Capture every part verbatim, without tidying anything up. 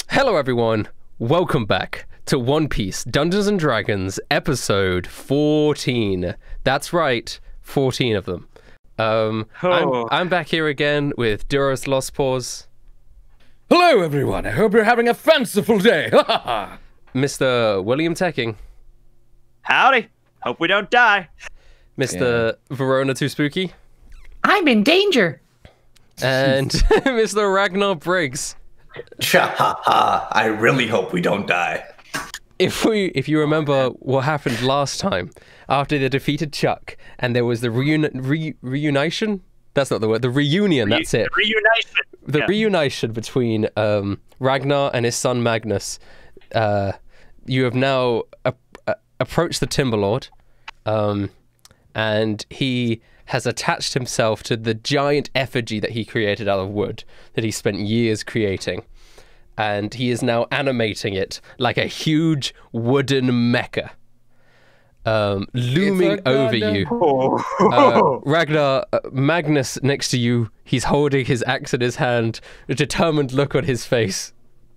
Hello everyone, welcome back to One Piece Dungeons and Dragons episode fourteen. That's right, fourteen of them. Um, oh. I'm, I'm back here again with Duros Lost Paws. Hello everyone, I hope you're having a fanciful day. Mister William Teching. Howdy, hope we don't die. Mister Yeah. Verona Too Spooky. I'm in danger. And Mister Ragnar Briggs. Cha ha ha! I really hope we don't die. If we, if you remember what happened last time, after they defeated Chuck, and there was the reuni re reunition. That's not the word. The reunion. Re that's it. Reunition. The yeah. reunition between um, Ragnar and his son Magnus. Uh, you have now a a approached the Timberlord, um, and he has attached himself to the giant effigy that he created out of wood, that he spent years creating. And he is now animating it like a huge wooden mecha, um, looming over you. Uh, Ragnar, uh, Magnus next to you, he's holding his axe in his hand, a determined look on his face.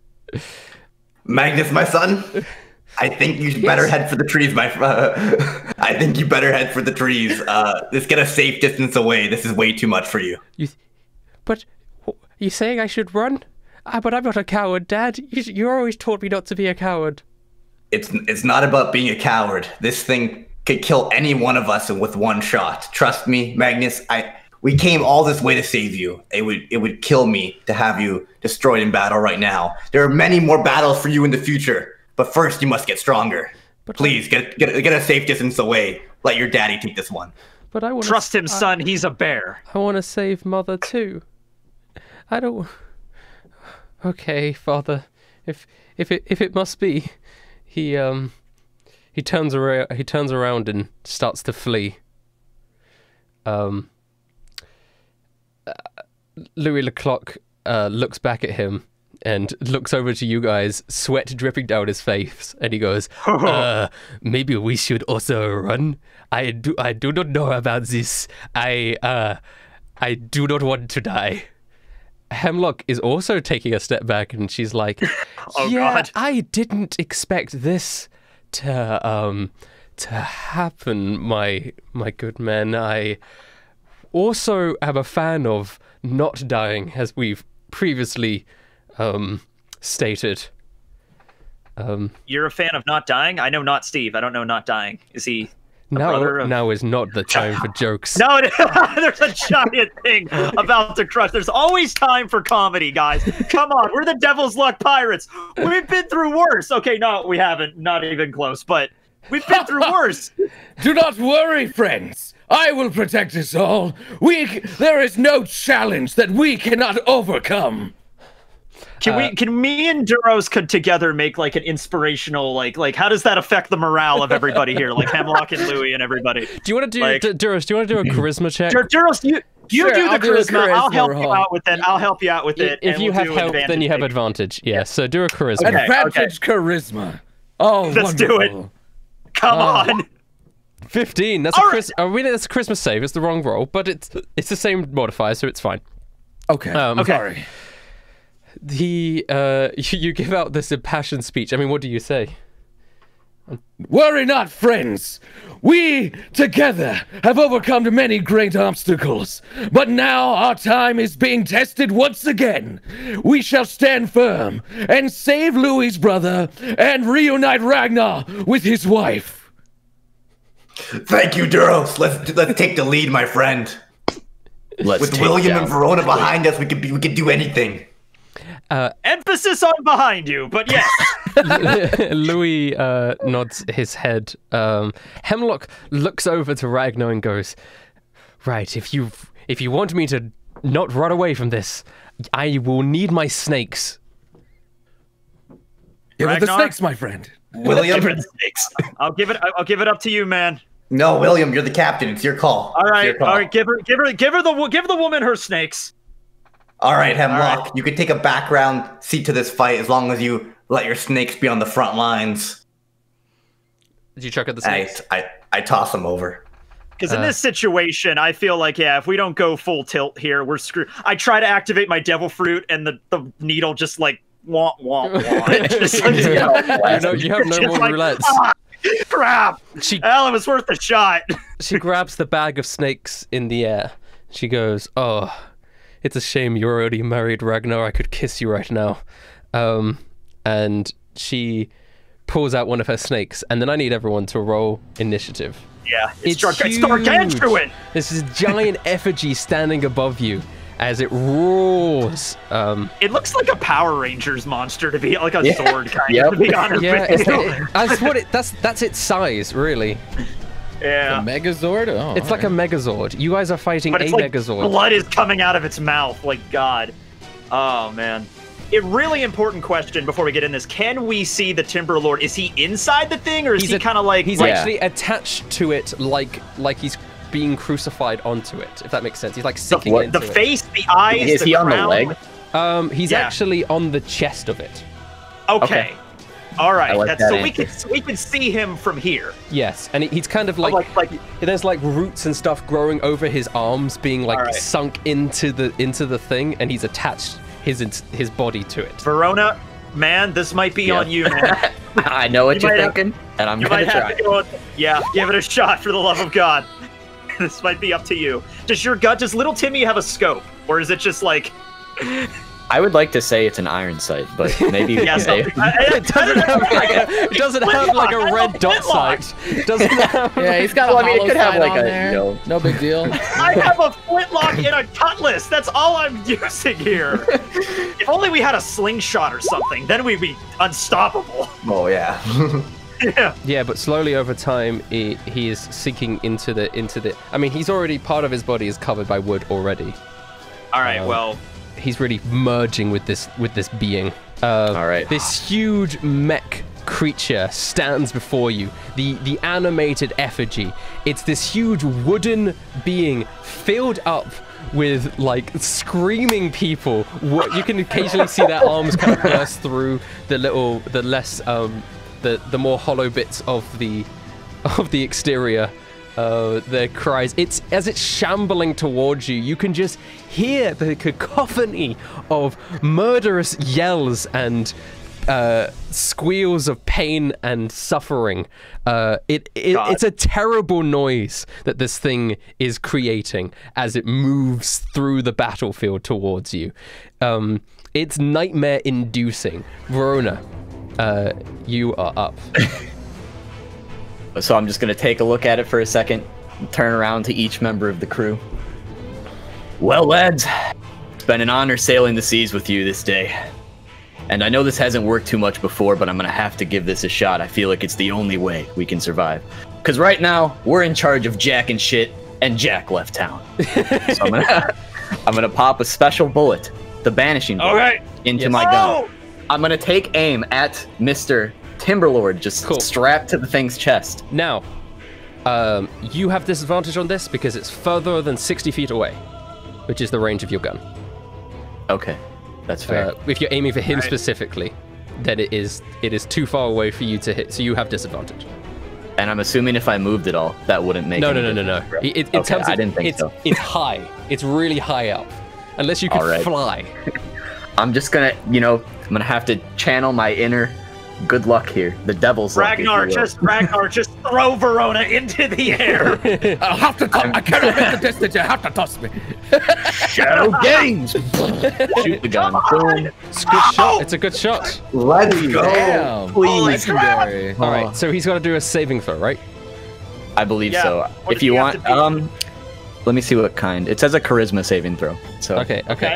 Magnus, my son, I think you yes. better head for the trees, my uh, I think you better head for the trees. Uh, let's get a safe distance away. This is way too much for you. You, but are you saying I should run? Ah, but I'm not a coward, Dad. You, you always taught me not to be a coward. It's it's not about being a coward. This thing could kill any one of us with one shot. Trust me, Magnus. I we came all this way to save you. It would it would kill me to have you destroyed in battle right now. There are many more battles for you in the future, but first you must get stronger. But Please get get get a safe distance away. Let your daddy take this one. But I want trust him, son. I, he's a bear. I want to save Mother too. I don't. Okay, Father, if if it if it must be, he um he turns around he turns around and starts to flee. Um, uh, Louis Leclerc uh, looks back at him and looks over to you guys, sweat dripping down his face, and he goes, uh, "Maybe we should also run. I do I do not know about this. I uh I do not want to die." Hemlock is also taking a step back, and she's like, oh, yeah, God. I didn't expect this to um to happen, my my good man. I also am a fan of not dying, as we've previously um stated. Um You're a fan of not dying? I know not Steve. I don't know not dying. Is he Now, of... now is not the time for jokes. No, there's a giant thing about to crush. There's always time for comedy, guys. Come on, we're the Devil's Luck Pirates. We've been through worse. Okay, no, we haven't. Not even close, but we've been through worse. Do not worry, friends. I will protect us all. We, there is no challenge that we cannot overcome. Can uh, we? Can me and Duros could together make like an inspirational like like how does that affect the morale of everybody here? Like Hemlock and Louis and everybody. Do you want to do like, Duros? Do you want to do a charisma check? Duros, you you sure, do the I'll charisma. do charisma. I'll help you out with it. I'll help you out with it. If and you we'll have do help, then you have advantage. Yeah. yeah. So do a charisma. Okay, advantage okay. charisma. Oh, let's wonderful. do it. Come oh. on. Fifteen. That's All a Chris. Right. I mean, that's a Christmas save. It's the wrong roll, but it's it's the same modifier, so it's fine. Okay. Um, okay. Sorry. He, uh, you, you give out this impassioned speech. I mean, what do you say? Worry not, friends. We, together, have overcome many great obstacles. But now our time is being tested once again. We shall stand firm and save Louis' brother and reunite Ragnar with his wife. Thank you, Duros. Let's let's take the lead, my friend. Let's With William and Verona behind us, we could be, we could do anything. Uh, Emphasis on behind you, but yes. Louis uh, nods his head. Um, Hemlock looks over to Ragnar and goes, "Right, if you if you want me to not run away from this, I will need my snakes." Give it the snakes, my friend. William, I'll give it. I'll give it up to you, man. No, William, you're the captain. It's your call. All right, call. all right. Give her, give her, give her the, give the woman her snakes. All right, Hemlock, all right. You can take a background seat to this fight as long as you let your snakes be on the front lines. Did you chuck at the snakes? I, I, I toss them over. Because in uh, this situation, I feel like, yeah, if we don't go full tilt here, we're screwed. I try to activate my devil fruit, and the, the needle just, like, wah wah wah. Just like, you, know, you have no just more like, roulettes. "Ah, crap! She Well, it was worth a shot. she grabs the bag of snakes in the air. She goes, "Oh, it's a shame you're already married, Ragnar. I could kiss you right now." Um, and she pulls out one of her snakes, and then I need everyone to roll initiative. Yeah, it's, It's Gar- it's huge. gargantuan. This is giant effigy standing above you as it roars. Um, It looks like a Power Rangers monster to be like a Yeah. sword kind Yep. of. To be honest yeah, with it's, you. it, that's what it. That's that's its size, really. Yeah. A Megazord? Oh, It's like a Megazord. You guys are fighting But a it's like Megazord. blood is coming out of its mouth, like God. Oh man. A really important question before we get in this: can we see the Timberlord? Is he inside the thing, or is He's he a- kind of like? He's like- actually attached to it, like like he's being crucified onto it. If that makes sense. He's like sinking what- into the it. face, the eyes. Is the he on the crown. leg? Um, he's Yeah. actually on the chest of it. Okay. Okay. All right. I like That's, that so we answer. can so we can see him from here. Yes, and he's kind of Oh, like, like like there's like roots and stuff growing over his arms, being like All right. sunk into the into the thing, and he's attached his his body to it. Verona, man, this might be Yeah. on you, man. I know what You you are might have- thinking, and I'm You gonna might have try. to go. Yeah, give it a shot for the love of God. This might be up to you. Does your gut? Does little Timmy have a scope, or is it just like? I would like to say it's an iron sight, but maybe you Yeah, can say something. I- I- It doesn't have like a, it doesn't have like a red dot sight. It doesn't have. Yeah, he's got Well, a I mean, it hollow could have sight like on a, there. you know- No big deal. I have a flintlock and a cutlass. That's all I'm using here. If only we had a slingshot or something, then we'd be unstoppable. Oh yeah. Yeah. Yeah, but slowly over time, he, he is sinking into the into the. I mean, he's already part of his body is covered by wood already. All right. Um, Well, He's really merging with this with this being. Uh, All right. This huge mech creature stands before you. The the animated effigy. It's this huge wooden being filled up with like screaming people. What you can occasionally see their arms kind of burst through the little the less um the the more hollow bits of the of the exterior. Uh, their cries. It's as it's shambling towards you. You can just hear the cacophony of murderous yells and uh, squeals of pain and suffering. Uh, it, it God. it's a terrible noise that this thing is creating as it moves through the battlefield towards you. Um, it's nightmare-inducing. Verona, uh, you are up. So I'm just gonna take a look at it for a second, turn around to each member of the crew. Well, lads, it's been an honor sailing the seas with you this day. And I know this hasn't worked too much before, but I'm gonna have to give this a shot. I feel like it's the only way we can survive. Because right now, we're in charge of Jack and shit, and Jack left town. So I'm gonna, I'm gonna pop a special bullet, the banishing bullet, all right. into Yes. my Oh! gun. I'm gonna take aim at Mister Timberlord, just Cool. strapped to the thing's chest. Now, um, you have disadvantage on this because it's further than sixty feet away, which is the range of your gun. Okay, that's fair. Uh, if you're aiming for him Right. specifically, then it is it is too far away for you to hit, so you have disadvantage. And I'm assuming if I moved at all, that wouldn't make No, any no, no, no, no. difference, It, right? it, in Okay, terms of, I didn't think it's, so. it's high. It's really high up. Unless you could All right. fly. I'm just gonna, you know, I'm gonna have to channel my inner good luck here. The devil's luck, if you Ragnar, will. just Ragnar, just throw Verona into the air. I have to toss. I cannot make the distance. You have to toss me. Shadow Games! Shoot the gun. Boom. It's a good shot. It's a good shot. Let's go. Damn. Please. Legendary. All right, so he's got to do a saving throw, right? I believe Yeah, so. what If does you he have want, to beat? um, let me see what kind. It says a charisma saving throw. So Okay, okay. Okay.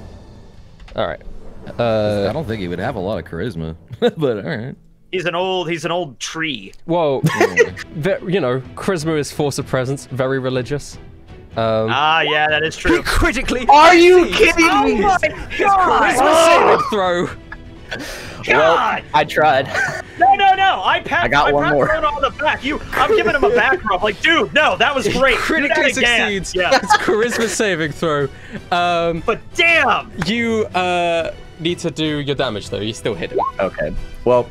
All right. I Uh, don't think he would have a lot of charisma, but all right. He's an old. He's an old tree. well, ve- you know, charisma is force of presence, very religious. Um, Ah, yeah, that is true. critically. Are you succeeds. kidding Oh me? my Charisma God! saving throw. Well, God! I tried. No, no, no! I pat. I got one pat more. Verona on the back. You, I'm giving him a back rub. Like, dude, no, that was great. Do Critically that again. succeeds. Yeah. It's charisma saving throw. Um, But damn! you uh, need to do your damage though. You still hit him. Okay. Well,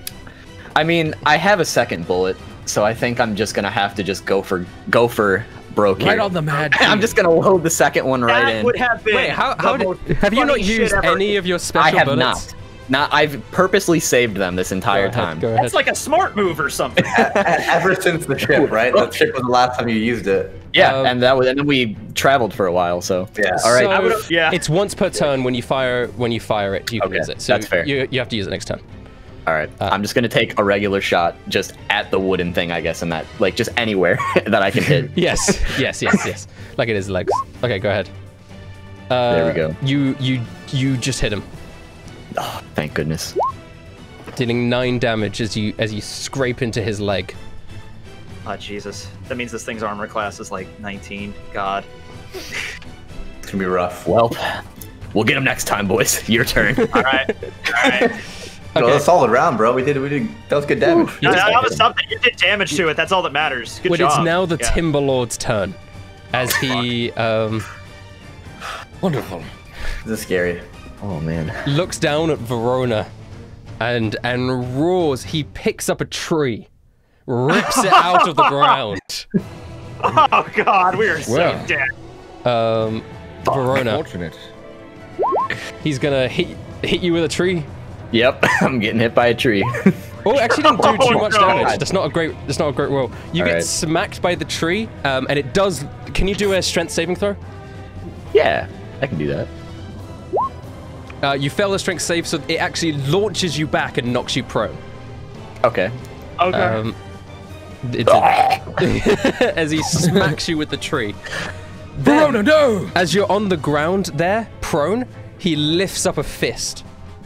I mean, I have a second bullet, so I think I'm just gonna have to just go for go for broke here. Right on the mad. I'm just gonna load the second one right That in. would have been. Wait, how, the how most did, have you not funny shit used ever. any of your I special have bullets? not. Not. I've purposely saved them this entire Go ahead, time. Go ahead. That's like a smart move or something. Ever since the ship, right? The ship was the last time you used it. Yeah, Um, and that was, and then we traveled for a while. So Yeah. all right. So, I would've- yeah. It's once per turn when you fire when you fire it, you can Okay, use it. So that's fair. You, you have to use it next turn. All right. I'm just gonna take a regular shot just at the wooden thing, I guess, and that like just anywhere that I can hit. Yes, yes, yes, yes. Like it is legs. Okay, go ahead. Uh, There we go. You you you just hit him, Oh, thank goodness. dealing nine damage as you as you scrape into his leg. Oh Jesus, that means this thing's armor class is like nineteen. God. It's gonna be rough. Well, we'll get him next time, boys. Your turn. All right. All right. That was a solid round, bro. We did, we did. That was good damage. No, that was something. You did damage to it. That's all that matters. Good But job. it's now the Yeah. Timberlord's turn, as he um, Wonderful. This is scary. Oh man. looks down at Verona, and and roars. He picks up a tree, rips it out of the ground. Oh God, we are so Well. dead. Um, Verona, Fortunate. he's gonna hit hit you with a tree. Yep. I'm getting hit by a tree. Oh, actually didn't do too Oh, much no. damage. That's not a great. That's not a great roll. You All get right. smacked by the tree, um, and it does. Can you do a strength saving throw? Yeah, I can do that. Uh, you fail the strength save, so it actually launches you back and knocks you prone. Okay. Okay. Um, it's a- as he smacks you with the tree. Verona, no! As you're on the ground there, prone, he lifts up a fist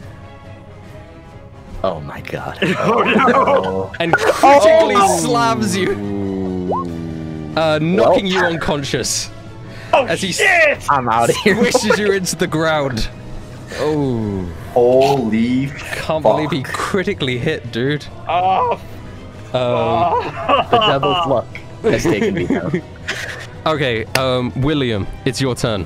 Oh my god. oh no. and critically slams you, uh, knocking you unconscious. Oh As he shit. I'm out of here. Swishes you into the ground. Oh, Holy can't believe he critically hit, dude. Oh. Um, The devil's luck has taken me down. okay, um, William, it's your turn.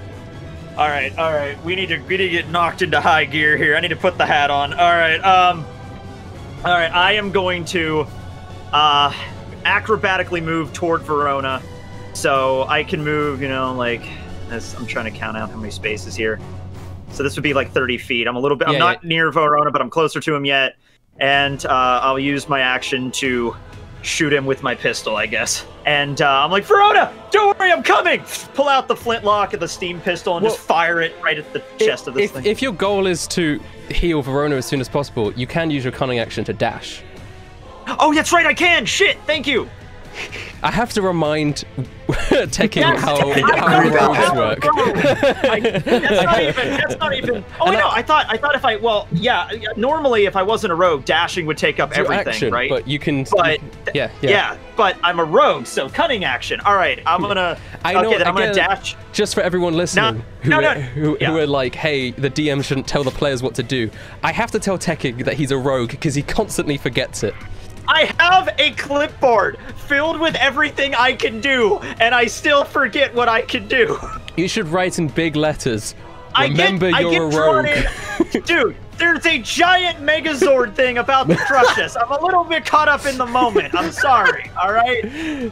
All right, all right. We need to we need to get knocked into high gear here. I need to put the hat on. All right. Um. All right. I am going to, uh, acrobatically move toward Verona, so I can move. You know, like as I'm trying to count out how many spaces here. So this would be like thirty feet. I'm a little bit. I'm Yeah, not yeah. near Verona, but I'm closer to him yet. And uh, I'll use my action to shoot him with my pistol, I guess. And uh, I'm like, Verona, don't worry, I'm coming! Pull out the flintlock and the steam pistol and Well, just fire it right at the chest of this If, thing. if your goal is to heal Verona as soon as possible, you can use your cunning action to dash. Oh, that's right, I can! Shit, thank you! I have to remind Tekken Yes, how, I how know, rogues I'm a work. rogue. I- that's not even. That's not even. Oh And no! I- I thought. I thought if I. Well, yeah. Normally, if I wasn't a rogue, dashing would take up It's your everything, action, right? But you can. But you- yeah, yeah. yeah, But I'm a rogue, so cunning action. All right, I'm gonna. I know. okay, then I'm gonna again, dash. Just for everyone listening, who, no, are, no, who, yeah. who are like, "Hey, the D M shouldn't tell the players what to do." I have to tell Tekken that he's a rogue because he constantly forgets it. I have a clipboard filled with everything I can do, and I still forget what I can do. You should write in big letters. I Remember, get, you're I a get drawn rogue. in. Dude, there's a giant Megazord thing about to crush us. I'm a little bit caught up in the moment. I'm sorry. All right.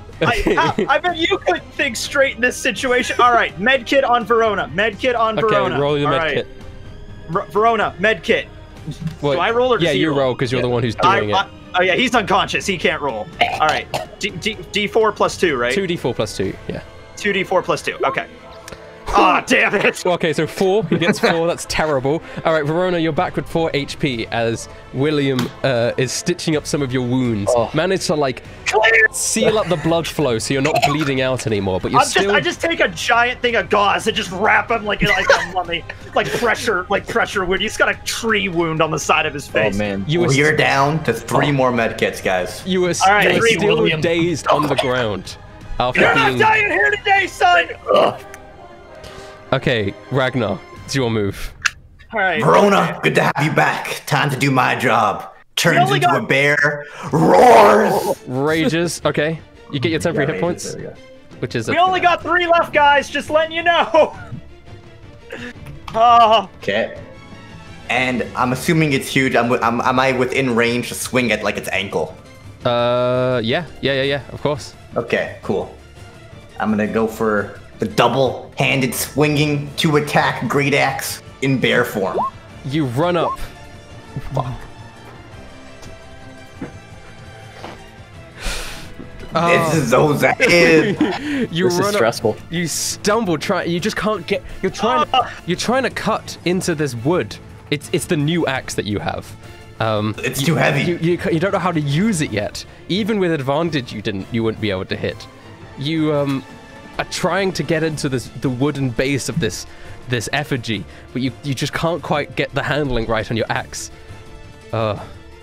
I, I, I bet you couldn't think straight in this situation. All right, medkit on Verona. Medkit on Okay, Verona. roll your All medkit. right. R- Verona, medkit. Well, Do I roll or does yeah, he you roll? roll because you're the one who's I- doing I- it. oh yeah, he's unconscious. He can't roll. All right. D, D, D4 plus two, right? Two d four plus two. Yeah. two D four plus two. Okay. Ah, damn it. Okay, so four. He gets four. That's terrible. All right, Verona, you're back with four H P as William uh, is stitching up some of your wounds. Oh. Managed to like Clear. seal up the blood flow so you're not bleeding out anymore, but you're I'm just, still. I just take a giant thing of gauze and just wrap him like like a mummy, like pressure, like pressure wound. He's got a tree wound on the side of his Oh face. man. You were, Well, you're down to three more med kits, guys. you were, All right, you were three, still William. dazed on the ground after You're not being. dying here today, son. Ugh. Okay, Ragnar, it's your move. All right. Verona, good to have you back. Time to do my job. Turns only into got- a bear, roars. Rages. Okay, you get your temporary Yeah, hit rages, points, there we go. which is. We A, only got three left, guys. Just letting you know. Oh, Okay. And I'm assuming it's huge. I'm, I'm, am I within range to swing at like its ankle? uh, yeah, yeah, yeah, yeah. Of course. Okay, cool. I'm gonna go for the double-handed swinging to attack great axe in bear form. You run up. Fuck. Oh. This is so sad. You This run is up, stressful. You stumble, try. You just can't get. You're trying. To, you're trying to cut into this wood. It's it's the new axe that you have. Um, It's you- too heavy. You, you you don't know how to use it yet. Even with advantage, you didn't. You wouldn't be able to hit. You um are trying to get into this the wooden base of this this effigy, but you you just can't quite get the handling right on your axe. Uh.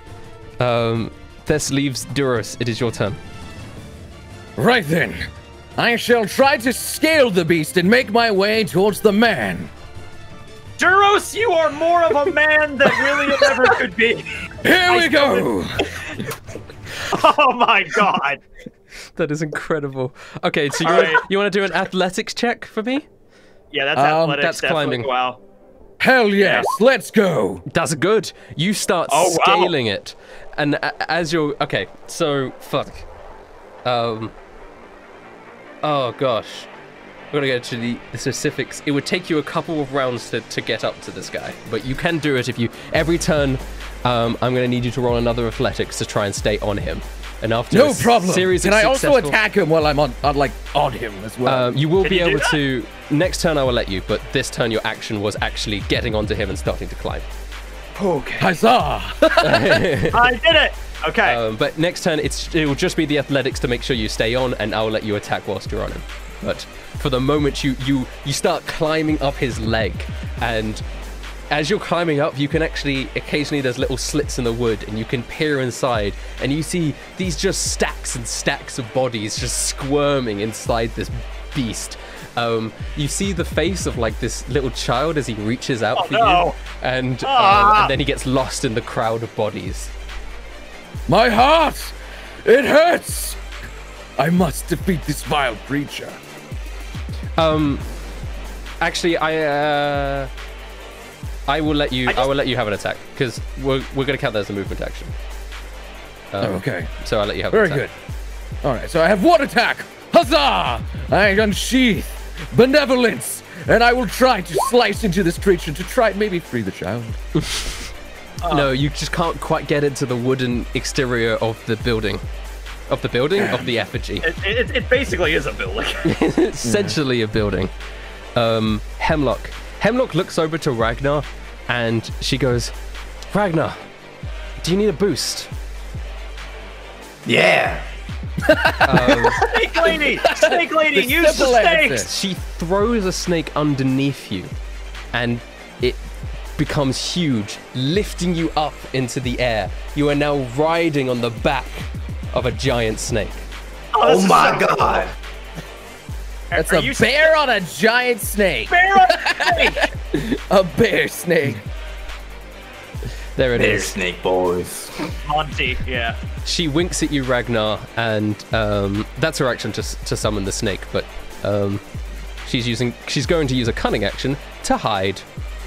Um. This leaves Duros. It is your turn. Right then, I shall try to scale the beast and make my way towards the man. Duros, you are more of a man than William ever could be. Here I we go. Oh my god. That is incredible. Okay, so you, All want, right. you want to do an athletics check for me? Yeah, that's Um, athletics. that's definitely. climbing. Wow. Hell yes, let's go. That's good. You start Oh, wow. scaling it, and a- as you're okay, so fuck. Um. Oh gosh, we're gonna go to the, the specifics. It would take you a couple of rounds to, to get up to this guy, but you can do it if you every turn. Um, I'm gonna need you to roll another athletics to try and stay on him. And after No a problem. series Can of I also successful- attack him while I'm on, on like on him as well? Um, you will Can be you do able that? to. Next turn, I will let you, but this turn, your action was actually getting onto him and starting to climb. Huzzah! I did it. Okay. Um, but next turn, it's it will just be the athletics to make sure you stay on, and I'll let you attack whilst you're on him. But for the moment, you you you start climbing up his leg, and as you're climbing up, you can actually occasionally there's little slits in the wood, and you can peer inside, and you see these just stacks and stacks of bodies just squirming inside this beast. Um, you see the face of like this little child as he reaches out Oh, for no. you, and um, Ah. and then he gets lost in the crowd of bodies. My heart! It hurts! I must defeat this vile creature. Um, actually, I uh, I will let you. I, I just- will let you have an attack because we're we're gonna count that as a movement action. Um, Oh, okay. So I'll let you have. Very an attack. good. All right, so I have one attack. Huzzah! I unsheath benevolence, and I will try to slice into this creature to try maybe free the child. No, you just can't quite get into the wooden exterior of the building, of the building of the effigy. It, it, it basically is a building. Essentially a building. Um, Hemlock. Hemlock looks over to Ragnar, and she goes, "Ragnar, do you need a boost?" Yeah. Snake lady! Snake lady, The use the simple answer. snakes! She throws a snake underneath you, and it becomes huge, lifting you up into the air. You are now riding on the back of a giant snake. Oh, this Oh is my so cool. god. That's Are a you bear on a giant snake. Bear on a snake! A bear snake. There it Bear is. snake boys. Monty, yeah. She winks at you, Ragnar, and um, that's her action to, s- to summon the snake. But um, she's using, she's going to use a cunning action to hide.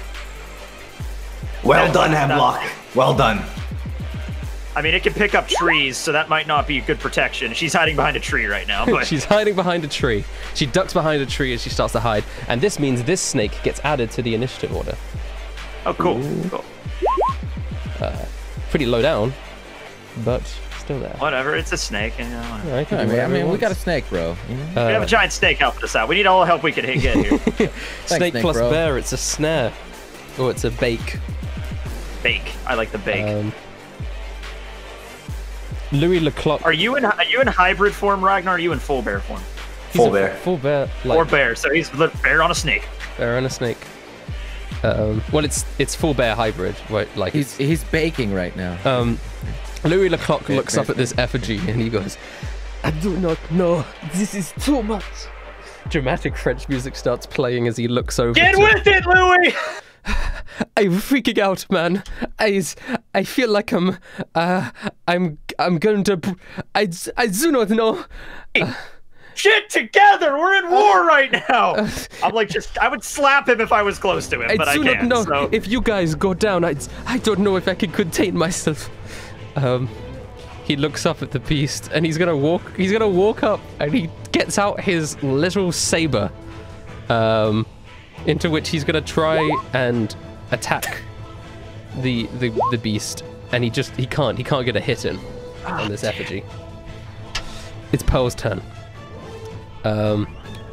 Well That's- done, that's- Hemlock. Well done. I mean, it can pick up trees, so that might not be good protection. She's hiding behind a tree right now, but She's hiding behind a tree. She ducks behind a tree as she starts to hide, and this means this snake gets added to the initiative order. oh, cool. cool. Pretty low down, but still there. Whatever, it's a snake. And, you know, Yeah, I can I do mean, I whatever mean it we got a wants. snake, bro. You know? Uh, we have a giant snake helping us out. We need all the help we can get here. snake Snake, plus bro. bear. It's a snare, or it's a bake. Bake. I like the bake. Um, Louis Leclerc. Are you in are you in hybrid form, Ragnar? Or are you in full bear form? he's Full a bear. Full bear. Like, Or bear? So he's the bear on a snake. bear and a snake. Um, well, it's it's full bear hybrid. Right, like He's he's baking right now. Um, Louis Leclerc Bear, looks bear, up at this effigy and he goes, "I do not know. This is too much." Dramatic French music starts playing as he looks over. Get to- with it, Louis! I'm freaking out, man. I, s- I feel like I'm, uh, I'm, I'm going to. br- I, s- I do not know. Shit together! We're in war right now! I'm like, just, I would slap him if I was close to him, I but I do not can't. know. So. If you guys go down, I, I don't know if I can contain myself. Um, he looks up at the beast, and he's gonna walk. He's gonna walk up, and he gets out his little saber, um, into which he's gonna try and attack the the the beast, and he just he can't he can't get a hit in on this effigy. It's Pearl's turn. Um,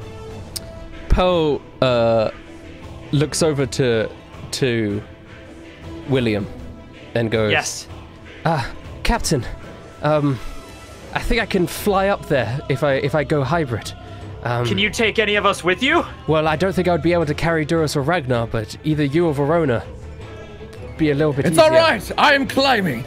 Pearl uh, looks over to to William and goes, Yes. Ah, Captain, um, I think I can fly up there if I if I go hybrid. Um, Can you take any of us with you? Well, I don't think I would be able to carry Duras or Ragnar, but either you or Verona be a little bit It's easier. all right. I am climbing.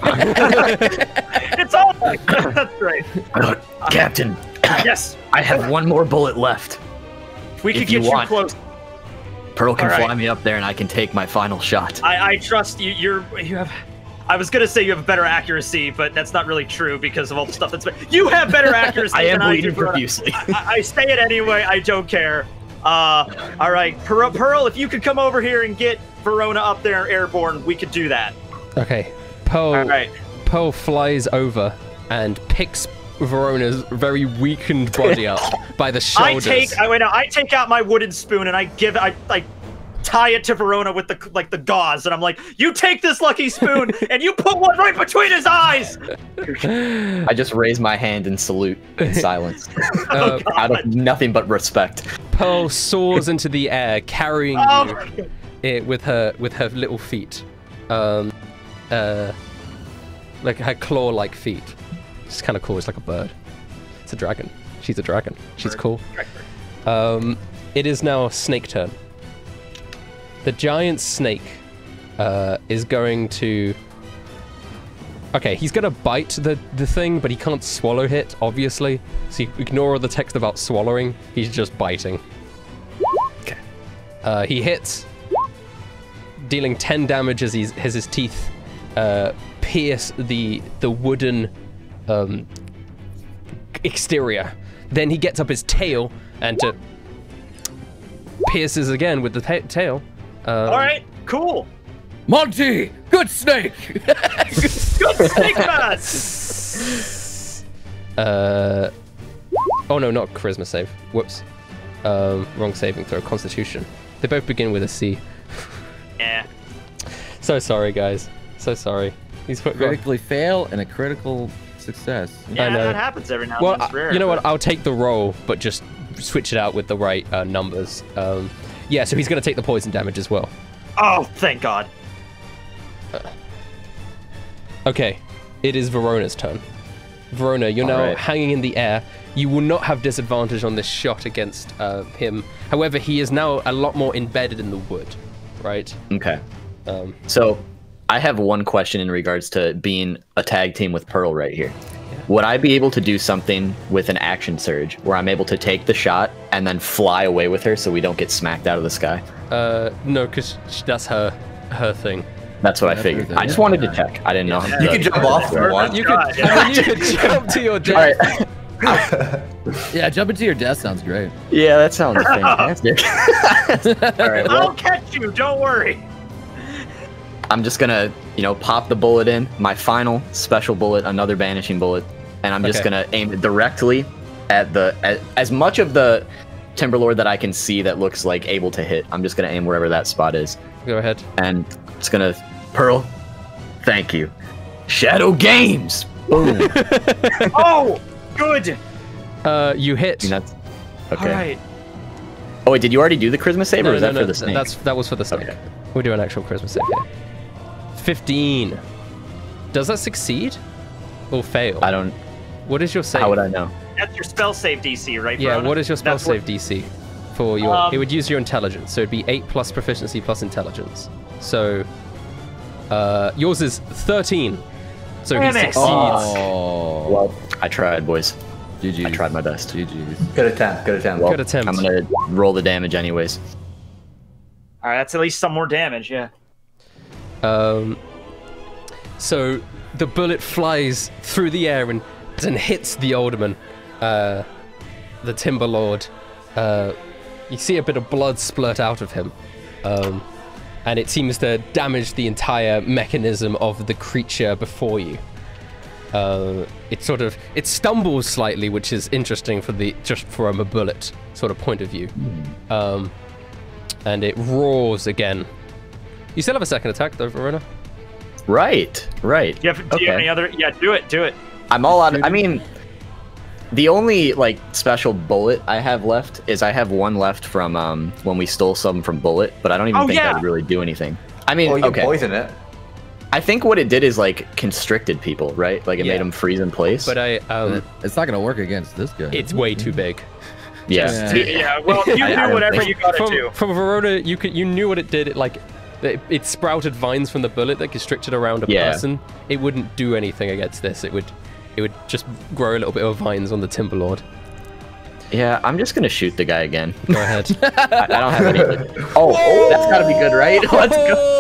It's all right. That's great. Uh, Captain, Yes. I have one more bullet left. We could If you get you want. close. Pearl can All right. fly me up there, and I can take my final shot. I, I trust you. You're you have. I was gonna say you have better accuracy, but that's not really true because of all the stuff that's been. You have better accuracy I am than I bleeding do. Verona. profusely. I, I say it anyway. I don't care. Uh, all right, Pearl, Pearl, if you could come over here and get Verona up there airborne, we could do that. Okay, Pearl. All right. Pearl flies over and picks Verona's very weakened body up by the I shoulders. take. I wait. I take out my wooden spoon and I give. I like. tie it to Verona with the like the gauze, and I'm like, you take this lucky spoon and you put one right between his eyes. I just raise my hand and salute in silence, Uh, out of nothing but respect. Pearl soars into the air, carrying Oh you my God. it, with her with her little feet, um, uh, like her claw-like feet. It's kind of cool. It's like a bird. It's a dragon. She's a dragon. She's cool. Um, it is now Snake turn. The giant snake uh, is going to. Okay, he's gonna bite the the thing, but he can't swallow it, obviously. So you ignore all the text about swallowing. He's just biting. Okay. Uh, he hits, dealing ten damage as, he's, as his teeth uh, pierce the the wooden um, exterior. Then he gets up his tail and uh, pierces again with the ta tail. Um, All right, cool. Monty, good snake. Good snake pass. Uh, oh no, not charisma save. Whoops. Um, wrong saving throw. Constitution. They both begin with a C. Yeah. So sorry, guys. So sorry. He's put. Critically fail and a critical success. Yeah, know. that happens every now and Well, then. It's I- rare. you know what? but- I'll take the roll, but just switch it out with the right uh, numbers. Um, yeah, so he's gonna take the poison damage as well. Oh, thank God. Okay, it is Verona's turn. Verona, you're All now right. hanging in the air. You will not have disadvantage on this shot against uh, him. However, he is now a lot more embedded in the wood, right? Okay. Um, So, I have one question in regards to being a tag team with Pearl right here. Would I be able to do something with an action surge where I'm able to take the shot and then fly away with her so we don't get smacked out of the sky? uh, no, because that's her her thing. That's what I That's figured. what I it just is. wanted to check. I didn't know. You can jump off if you want. You could, God, I mean, you could jump to your All death. right. Yeah, jump into your death sounds great. Yeah, that sounds fantastic. All right. I'll Well, catch you. Don't worry. I'm just gonna, you know, pop the bullet in. My final special bullet, another banishing bullet, and I'm just Okay. gonna aim it directly at the at, as much of the Timberlord that I can see that looks like able to hit. I'm just gonna aim wherever that spot is, Go ahead. and it's gonna Pearl. Thank you. Shadow Games. Boom. Oh, good. Uh, you hit. And that's okay. All right. Oh wait, did you already do the charisma save, or was that for the snake? That's that was for the snake. Okay. We'll do an actual Christmas save here. Fifteen. Does that succeed or fail? I don't. What is your save? How would I know? That's your spell save D C, right? Yeah. Verona? What is your spell That's what- save D C for your? Um, it would use your intelligence, so it'd be eight plus proficiency plus intelligence. So, uh, yours is thirteen. So he Damn it. succeeds. Oh, Well, I tried, boys. G G's. I tried my best. G G's. Good attempt. Good attempt. Well, Good attempt. I'm gonna roll the damage anyways. All right, that's at least some more damage. Yeah. Um, so the bullet flies through the air and, and hits the alderman, uh, the Timber Lord. Uh, you see a bit of blood splurt out of him, um, and it seems to damage the entire mechanism of the creature before you. Uh, it sort of it stumbles slightly, which is interesting for the just from a bullet sort of point of view. Um, and it roars again. You still have a second attack though, Verona. Right, right. You have, do okay. you have any other? Yeah, do it, do it. I'm all out. Of, I mean, the only like special bullet I have left is I have one left from um when we stole some from Bullet, but I don't even Oh, think yeah. that would really do anything. I mean, Well, you okay. can poison it. I think what it did is like constricted people, right? Like it Yeah. made them freeze in place. But I um, It's not gonna work against this guy. it's way too big. yeah. Yeah. Yeah, well, you I- I do don't whatever think- you gotta From, do. from Verona, you could you knew what it did. It like it, it sprouted vines from the bullet that constricted around a Yeah. person. It wouldn't do anything against this. It would it would just grow a little bit of vines on the Timberlord. Yeah, I'm just gonna shoot the guy again. Go ahead. I, I don't have any. Oh, oh, that's gotta be good, right? Let's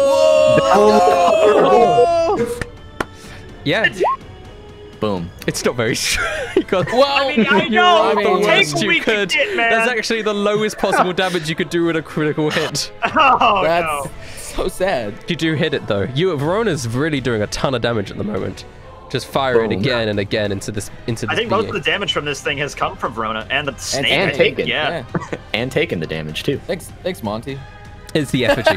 go. Yeah, Boom. it's not very strong. You got- Well, I mean, I You know. rolled the Take worst what you we can could. get, man. That's actually the lowest possible damage you could do with a critical hit. Oh that's no. so sad. You do hit it though. You Verona's really doing a ton of damage at the moment. Just firing Boom. again and again into this into this I think most being. of the damage from this thing has come from Verona and the snake. and I think, taken. Yeah. And taking the damage too. Thanks, thanks, Monty. It's the effigy.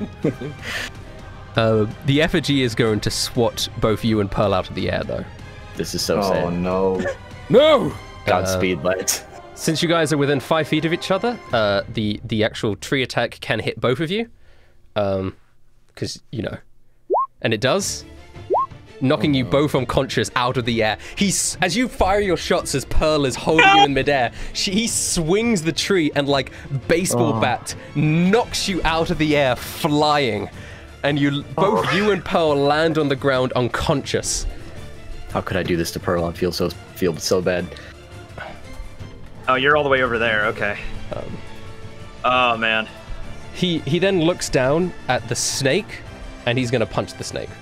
uh, the effigy is going to swat both you and Pearl out of the air though. This is so Oh sad. no. No. Godspeed, lads. Since you guys are within five feet of each other, uh, the the actual tree attack can hit both of you, um, because you know, and it does, knocking you both unconscious out of the air. He's as you fire your shots as Pearl is holding you in midair. She he swings the tree and like baseball bat knocks you out of the air, flying, and you both you and Pearl land on the ground unconscious. How could I do this to Pearl? I feel so feel so bad. Oh, you're all the way over there. Okay. Um, Oh man. He he then looks down at the snake, and he's gonna punch the snake.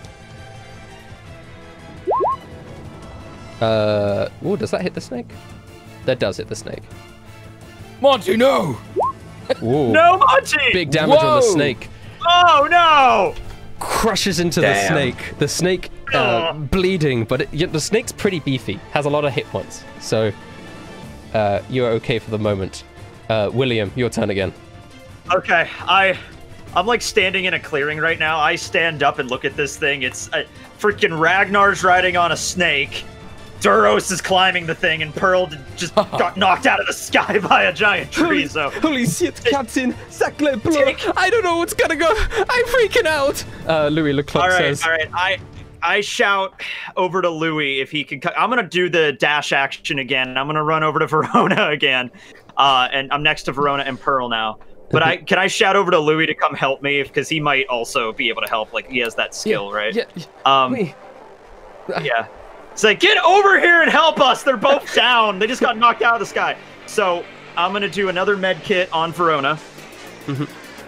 Uh, oh, does that hit the snake? That does hit the snake. Monty, no. Whoa. No, Monty! Big damage on the Whoa. snake. Oh no! Crushes into the Damn. snake. The snake uh, bleeding, but it, yet the snake's pretty beefy. Has a lot of hit points, so uh, you're okay for the moment. Uh, William, your turn again. Okay, I, I'm like standing in a clearing right now. I stand up and look at this thing. It's uh, freaking Ragnar's riding on a snake. Duros is climbing the thing, and Pearl d- just got knocked out of the sky by a giant tree. So Holy shit, Captain! Sacre bleu! I don't know what's gonna go. I'm freaking out. Uh, Louis Leclerc all right, says. all right. I I shout over to Louis if he can. co- I'm gonna do the dash action again. I'm gonna run over to Verona again, uh, and I'm next to Verona and Pearl now. But I can I shout over to Louis to come help me because he might also be able to help. Like he has that skill, right? Yeah. Um. Wait. Yeah. It's like, get over here and help us. They're both down. They just got knocked out of the sky. So I'm going to do another med kit on Verona. Mhm.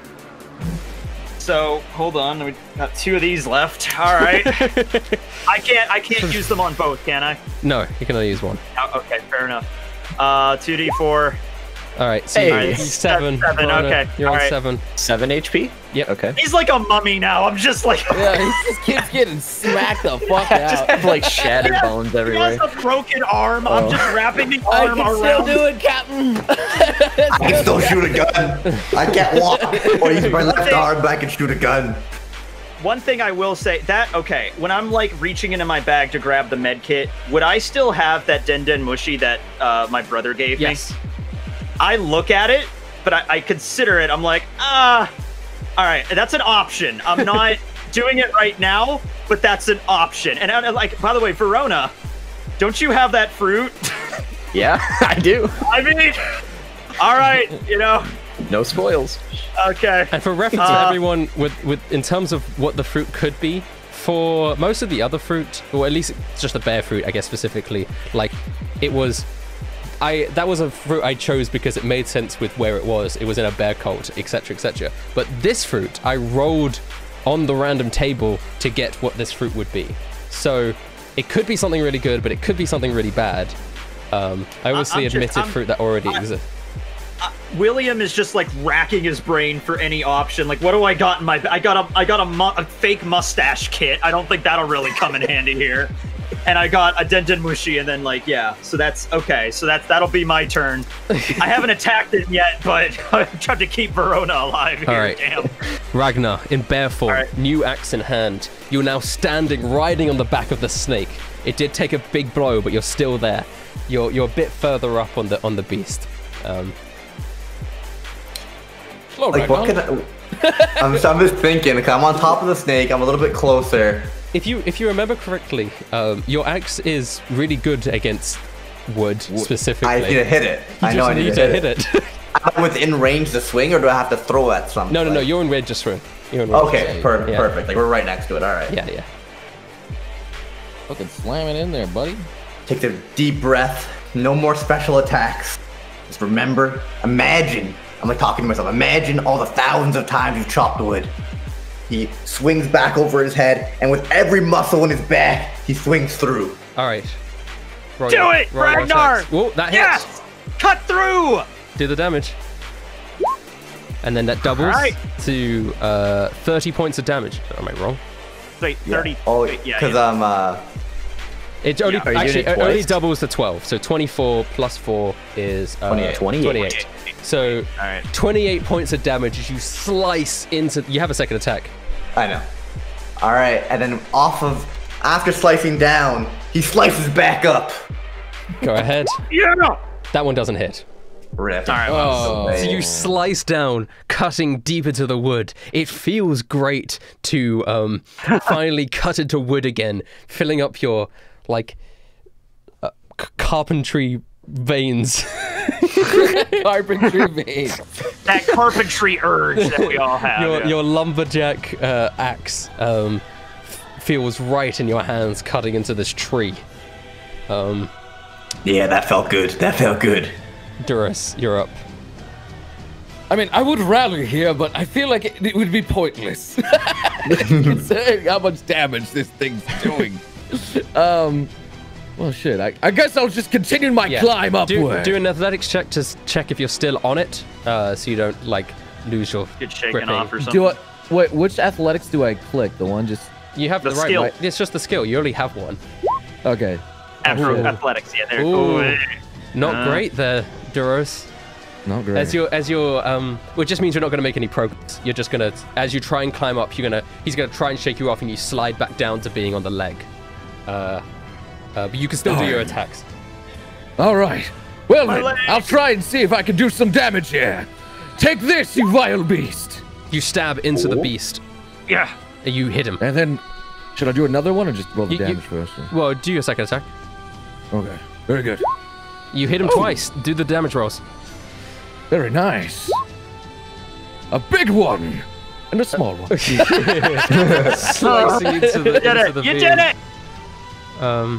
So hold on. We got two of these left. All right. I can't I can't use them on both, can I? No, you can only use one. Oh, okay, fair enough. Uh, two d four. All right. So Hey. you're seven. Seven, Verona, okay, You're on all right. seven. Seven H P? Yep. Okay. He's like a mummy now. I'm just like. Yeah, he's just keeps getting smacked the fuck Just out. have like shattered He has- bones He everywhere. has a broken arm. I'm Oh. just wrapping the I arm can still around. do it, Captain. I can still shoot a gun. I can't walk or use my left arm, but I can shoot a gun. One thing I will say that okay, when I'm like reaching into my bag to grab the med kit, would I still have that Den Den Mushy that uh, my brother gave Yes. me? I look at it, but I, I consider it. I'm like, ah, all right, that's an option. I'm not doing it right now, but that's an option. And I, like, by the way, Verona, don't you have that fruit? Yeah, I do. I mean, all right, you know, No spoils. okay. And for reference to Uh, everyone, with with in terms of what the fruit could be, for most of the other fruit, or at least just the bear fruit, I guess specifically, like it was. I, that was a fruit I chose because it made sense with where it was. It was in a bear cult, et cetera, et cetera. But this fruit, I rolled on the random table to get what this fruit would be. So it could be something really good, but it could be something really bad. Um, I obviously I'm just- admitted I'm- fruit that already I- exists. William is just like racking his brain for any option. Like, what do I got in my? I got a, I got a, mu- a fake mustache kit. I don't think that'll really come in handy here. and I got a Denden Mushi, and then like yeah, so that's okay. So that's that'll be my turn. I haven't attacked it yet, but I'm trying to keep Verona alive here. All right. Damn. Ragnar, in bear form, right. new axe in hand. You're now standing, riding on the back of the snake. It did take a big blow, but you're still there. You're you're a bit further up on the on the beast. Um, Slow, Like, what can I... I'm, I'm just thinking, like, I'm on top of the snake, I'm a little bit closer. if you if you remember correctly, um, your axe is really good against wood specifically. I need to hit it. You I know just I need, need to hit, hit it. it. I'm within range to swing, or do I have to throw at something? no, no, no. Like- You're in range to swing. You're in range. Okay, perfect, Yeah. perfect. Like, we're right next to it, alright. Yeah, yeah. Fucking slam it in there, buddy. Take a deep breath. No more special attacks. Just remember, imagine. I'm like talking to myself. Imagine all the thousands of times you've chopped wood. He swings back over his head, and with every muscle in his back, he swings through. All right. Roll Do your- it, roll your Ragnar! attacks. Whoa, that hits. Yes! Cut through! Do the damage. And then that doubles Alright. to uh, thirty points of damage. Am I wrong? Wait, thirty. Oh, wait, yeah, because yeah. I'm uh. It only Are you doing actually it it only twice? doubles to twelve. So twenty-four plus four is uh, twenty-eight. twenty-eight. So All right. twenty-eight points of damage as you slice into. You have a second attack. I know. All right, and then off of after slicing down, he slices back up. Go ahead. Yeah. That one doesn't hit. Rip. All right. Oh. So you slice down, cutting deep into the wood. It feels great to um, finally cut into wood again, filling up your like uh, c- carpentry veins. Carpentry veins. That carpentry urge that we all have. your yeah. your lumberjack uh, axe um, f- feels right in your hands, cutting into this tree. Um, Yeah, that felt good. That felt good. Duras, you're up. I mean, I would rally here, but I feel like it, it would be pointless. Considering how much damage this thing's doing. um, well, shit. I, I guess I'll just continue my Yeah. climb Do, upward. do an athletics check to s- check if you're still on it, uh, so you don't like lose your Get shaken gripping. off or something. Do I, wait, which athletics do I click? The one just You have The the, right skill. one. It's just the skill. You only have one. okay. Afro- Ooh. athletics, yeah, there. Ooh. Ooh. Not Uh. great there, Duros. Not great. As you're, as you're, um, well, it just means you're not going to make any progress. You're just gonna, as you try and climb up, you're gonna, he's gonna try and shake you off, and you slide back down to being on the leg. Uh, uh but you can still do your Darn. attacks. All right. Well, My then, leg. I'll try and see if I can do some damage here. Take this, you vile beast. You stab into the beast. Yeah. And you hit him. And then, Should I do another one or just roll the You- you- damage first? or- Well, do your second attack. okay, very good. You hit him twice. Do the damage rolls. Very nice. A big one and a small one. Slicing into the, You did into it! the You vein. did it! Um,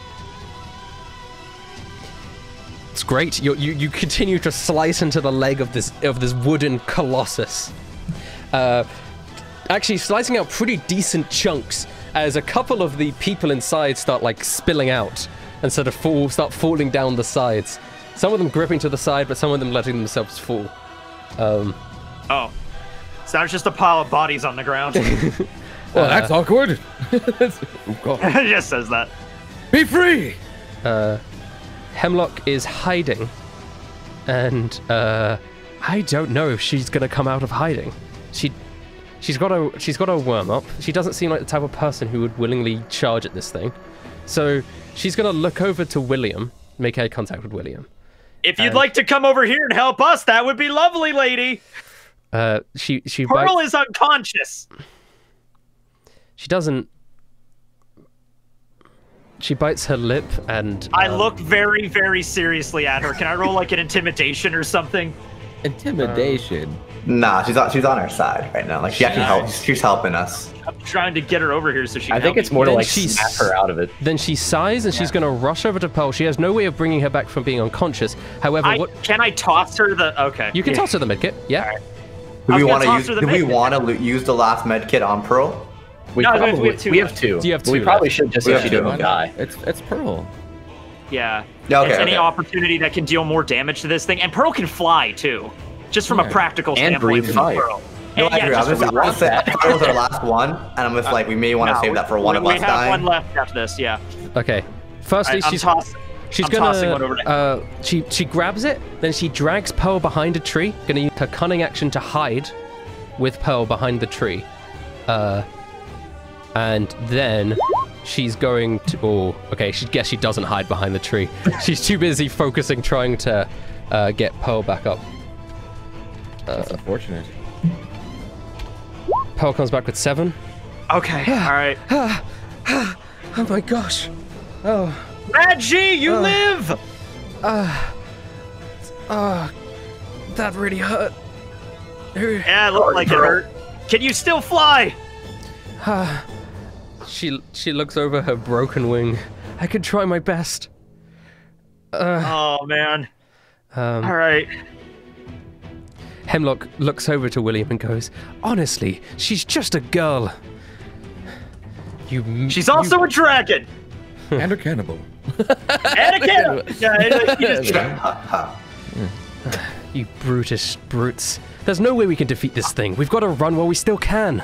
it's great. You, you you continue to slice into the leg of this of this wooden colossus. Uh, actually, slicing out pretty decent chunks as a couple of the people inside start like spilling out and sort of fall start falling down the sides. Some of them gripping to the side, but some of them letting themselves fall. Um, Oh. So now it's just a pile of bodies on the ground. Well, that's awkward. Oh, God. It just says that. Be free. Hemlock is hiding, and uh, I don't know if she's gonna come out of hiding. She, she's got a she's got a worm up. She doesn't seem like the type of person who would willingly charge at this thing. So she's gonna look over to William, make eye contact with William. If you'd And- like to come over here and help us, that would be lovely, lady. Uh, she she Pearl bites, is unconscious. she doesn't. She bites her lip and I um, look very, very seriously at her. Can I roll like an intimidation or something? Intimidation. Nah, she's on, she's on our side right now. Like, she actually helps. She's helping us. I'm trying to get her over here so she can I think help it's me. more to Then like she's- snap her out of it. Then she sighs and she's gonna rush over to Pearl. She has no way of bringing her back from being unconscious. However, I, what can I toss her the... Okay. you can toss her the medkit, yeah. Do I we was want to gonna use? toss her the Do we med kit. want to use the last med kit on Pearl? We No, we have- probably we have two we have left. two. You have We two probably left. should just We if have she two. didn't die. It's it's Pearl. Yeah. Yeah, okay, Is any okay. opportunity that can deal more damage to this thing? And Pearl can fly, too. Just from a practical And standpoint. breathe fire. Pearl. No, And I yeah, agree. I just was, I remember was saying that was our last one, and I'm just like, we may want to No, save that for one we, of we us have dying. one left after this. Yeah. Okay. Firstly, I, I'm she's tossing. she's I'm gonna tossing one over to- uh she she grabs it, then she drags Pearl behind a tree. Gonna use her cunning action to hide with Pearl behind the tree. Uh, and then she's going to. Oh, okay. She guess she doesn't hide behind the tree. She's too busy focusing, trying to uh, get Pearl back up. That's unfortunate. Pearl comes back with seven. Okay. All right. Oh my gosh. Oh. Mad G, you Oh. live. Uh. Oh. That really hurt. Yeah, it looked like it hurt. Can you still fly? She she looks over her broken wing. I could try my best. Uh, Oh man. um, All right. Hemlock looks over to William and goes, "Honestly, she's just a girl." You. m- She's you- also a dragon And a cannibal. and a kid. Yeah, and you just- You brutish brutes. There's no way we can defeat this thing. We've got to run while we still can.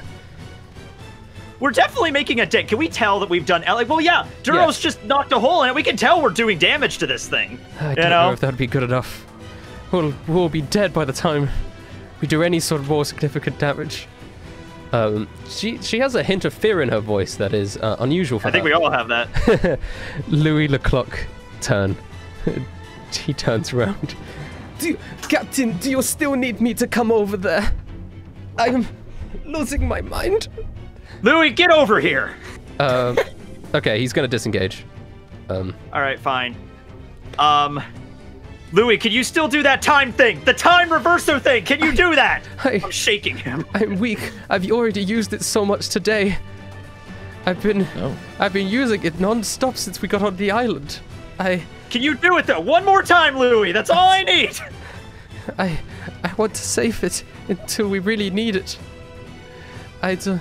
We're definitely making a dent. Can we tell that we've done? Like, well, yeah, Duro's Yeah. just knocked a hole in it. We can tell we're doing damage to this thing. I you don't know? know if that'd be good enough. We'll, we'll be dead by the time we do any sort of more significant damage. Um, she she has a hint of fear in her voice that is uh, unusual for I think her. we all have that. Louis Leclerc turn. He turns around. Do you, Captain, do you still need me to come over there? I'm losing my mind. Louis, get over here. Um, okay, he's gonna disengage. Um, All right, fine. Um, Louis, can you still do that time thing? The time reverso thing. Can you do that? I, I'm shaking him. I'm weak. I've already used it so much today. I've been, Oh. I've been using it non-stop since we got on the island. I, Can you do it though? One more time, Louis. That's all I need. I, I want to save it until we really need it. I do.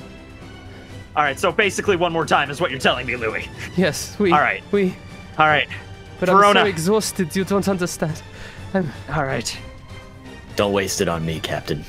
All right, so basically one more time is what you're telling me, Louis. Yes, we. All right. We. All right. But Verona. I'm so exhausted. You don't understand. I'm. All right. Don't waste it on me, Captain.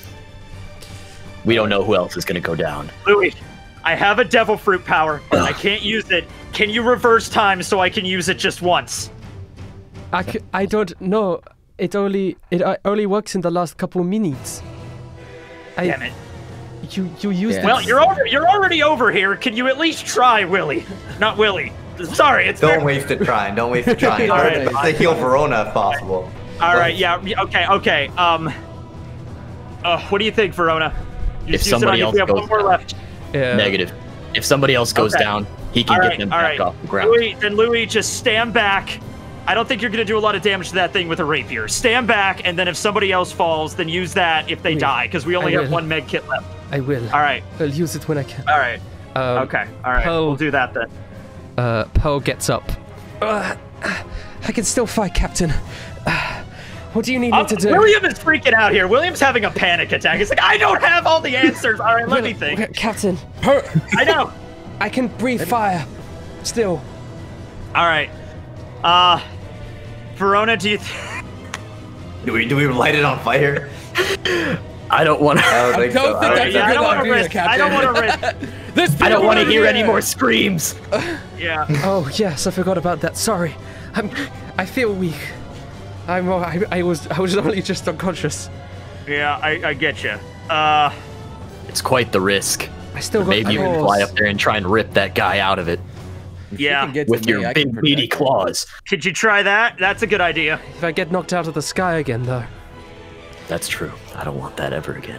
We don't know who else is gonna go down. Louis, I have a devil fruit power. I can't use it. Can you reverse time so I can use it just once? I, c- I don't know. It only it uh, only works in the last couple minutes. I, Damn it. You you used Yeah. it. Well, you're already, you're already over here. Can you at least try, Willie? Not Willie. Sorry, it's Don't very- waste it trying. Don't waste it trying. All right. Let's say heal Verona if possible. All right, yeah, yeah, okay, okay. Um, uh, what do you think, Verona? You If just use it somebody on- else we have goes one more down. left. Yeah. Negative. If somebody else goes Okay. down, he can All get right, them all back right. off the ground. Louis, then Louis, just stand back. I don't think you're gonna do a lot of damage to that thing with a rapier. Stand back, and then if somebody else falls, then use that if they Oui. die, because we only I have will. one med kit left. I will. All right, I'll use it when I can. all right, Um, okay, all right. Pearl- We'll do that then. Uh, Pearl gets up. Uh, I can still fight, Captain. Uh, what do you need me Um, to do? William is freaking out here. William's having a panic attack. He's like, I don't have all the answers. All right, let me think. Captain, I know. I can breathe fire. Still. All right. Uh, Verona, do you? Th- Do we do we light it on fire? I don't want I to. don't think don't so. think I that's don't yeah, I a don't good want to idea, risk. I don't want to risk. This I don't want to people hear are any here. more screams. Yeah. Oh yes, I forgot about that. Sorry. I'm. I feel weak. I'm. I, I was. I was only just unconscious. Yeah, I, I get you. Uh, It's quite the risk. I still got Maybe you can claws. fly up there and try and rip that guy out of it If you Yeah. can get to with me, your I can big protect meaty you. claws. could you try that? That's a good idea. If I get knocked out of the sky again, though. That's true. I don't want that ever again.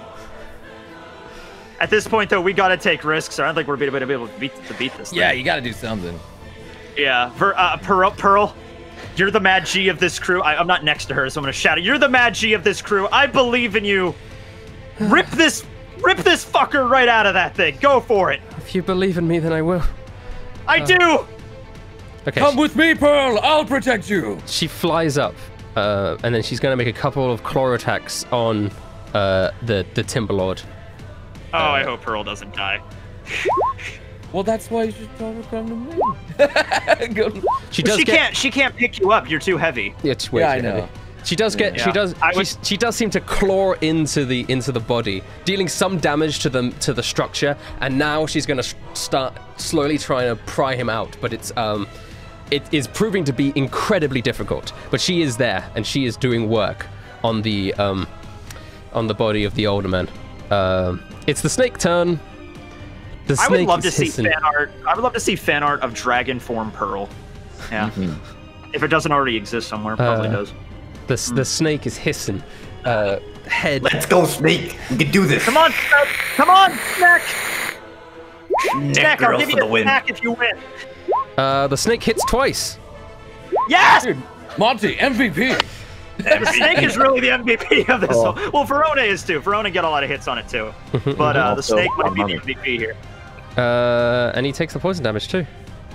At this point, though, we got to take risks. Or I don't think we're going to be able to beat, to beat this. Yeah, thing. you gotta do something. Yeah. Ver, uh, Pearl, Pearl, you're the Mad G of this crew. I, I'm not next to her, so I'm going to shout it. You're the Mad G of this crew. I believe in you. Rip this, rip this fucker right out of that thing. Go for it. If you believe in me, then I will. I do. Okay. Come with me, Pearl. I'll protect you. She flies up, uh, and then she's going to make a couple of claw attacks on uh, the the Timberlord. Oh, I hope Pearl doesn't die. Well, that's why you should try to come to me. Good. She But does she get. can't. She can't pick you up. You're too heavy. Yeah, it's way Yeah, I too know. heavy. She does get. Yeah. She does. I She, would- she does seem to claw into the into the body, dealing some damage to the to the structure. And now she's going to start slowly trying to pry him out. But it's um, it is proving to be incredibly difficult. But she is there, and she is doing work on the um, on the body of the older man. Um, it's the snake turn. The I snake would love to is see hissing. fan art. I would love to see fan art of Dragon Form Pearl. Yeah. If it doesn't already exist somewhere, probably Uh, does. The s the snake is hissing. Uh, head. Let's go, Snake. We can do this. Come on, Snout. Come on, Snack. Neck Snack, I'll girl give for you the a win. snack if you win. Uh, the snake hits twice. Yes! Dude, Monty, M V P. The snake is really the M V P of this Oh. one. Well, Verona is too. Verona get a lot of hits on it too. But uh, the Also, snake might be I'm the on M V P here. Uh, and he takes the poison damage too.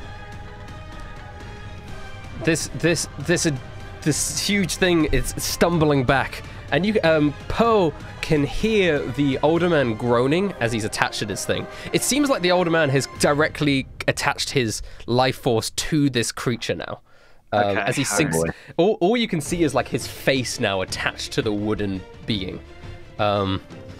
This, this, this, uh, this huge thing is stumbling back, and you, um, Poe can hear the older man groaning as he's attached to this thing. It seems like the older man has directly attached his life force to this creature now. Um, Okay, as he oh sinks, boy. all, all you can see is like his face now attached to the wooden being. Um,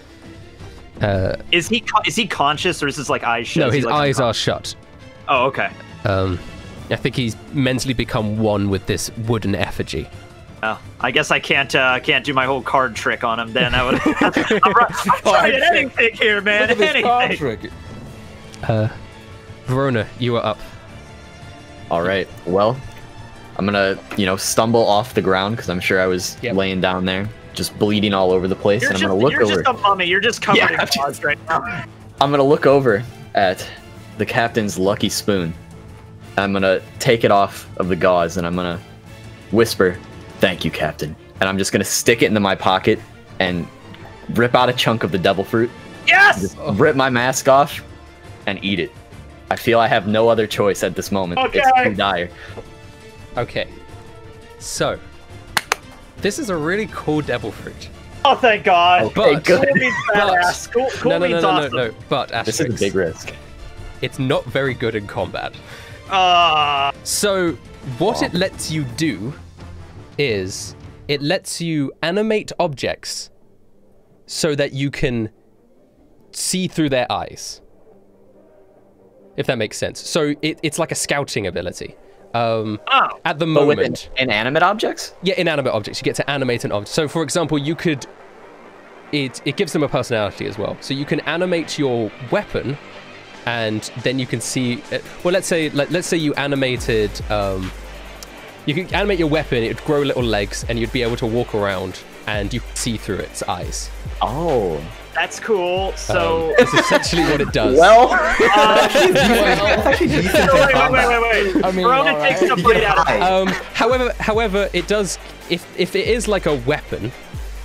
uh, Is he co- is he conscious or is his like eyes shut? no, Is he, his like, eyes unconscious? are shut. Oh, okay. Um, I think he's mentally become one with this wooden effigy. Oh, I guess I can't uh, can't do my whole card trick on him. Then I would. I'm, ru- I'm trying trick. anything here, man. Look at this card Anything. trick. Uh, Verona, you are up. All right. Well, I'm gonna, you know, stumble off the ground because I'm sure I was Yep. laying down there, just bleeding all over the place, You're, and I'm just, gonna look you're over. just a mummy. You're just covered Yeah, in I'm just- claws right now. I'm gonna look over at the captain's lucky spoon. I'm gonna take it off of the gauze and I'm gonna whisper, "Thank you, Captain." And I'm just gonna stick it into my pocket and rip out a chunk of the devil fruit, Yes. just rip my mask off, and eat it. I feel I have no other choice at this moment. It's Okay. too dire. Okay. So, this is a really cool devil fruit. Oh, thank God. Okay, But- good. Cool means badass. Cool, cool no, no, no, means no, awesome. no, no. But This is a Asterix, big risk. it's not very good in combat. Uh, So, what Wow. it lets you do is it lets you animate objects so that you can see through their eyes. If that makes sense. So, it, it's like a scouting ability. Um, oh. at the But with moment. in- inanimate objects? Yeah, inanimate objects. You get to animate an object. So, for example, you could. It it gives them a personality as well. So you can animate your weapon, and then you can see. uh, Well, let's say let, let's say you animated. Um, you can animate your weapon. It'd grow little legs, and you'd be able to walk around, and you could see through its eyes. Oh. That's cool. So, Um, it's essentially what it does. Well, uh, Actually, decent wait, wait, combat. wait, wait, wait. I mean, Verona alright. takes a You bite get out of it. high. Um, however, however, it does. If if it is like a weapon,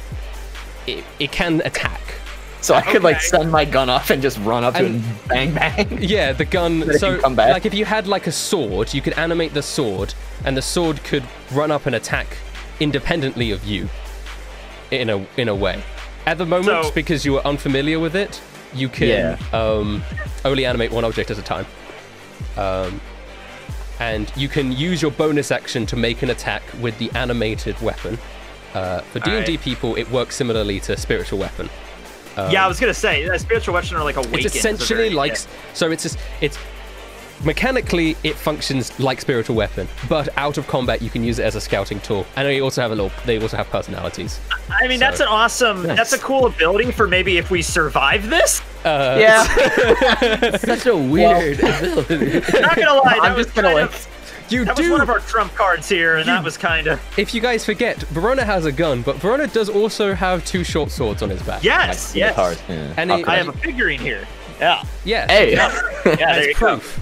it it can attack. so I could like Okay. send my gun off and just run up to it And- and bang bang. Yeah, the gun. But it So, can come back. like, if you had like a sword, you could animate the sword, and the sword could run up and attack independently of you. In a in a way, at the moment, So- because you are unfamiliar with it, you can Yeah. um, only animate one object at a time. Um, and you can use your bonus action to make an attack with the animated weapon. Uh, for D and D Alright. people, it works similarly to spiritual weapon. yeah, I was gonna say that spiritual weapon are like awakened. It's essentially like so. It's just it's mechanically it functions like spiritual weapon, but out of combat you can use it as a scouting tool. And they also have a little. They also have personalities. I mean, that's so- an awesome. That's a cool ability for maybe if we survive this. Uh, Yeah. Such a weird ability. Not gonna lie, that I'm was just gonna kind like. of- You That was do. one of our trump cards here, and that was kind of If you guys forget, Verona has a gun, but Verona does also have two short swords on his back. yes, yes. Hard. And it, I have a figurine here. Yeah, yeah. Hey. yeah. There as you go. proof.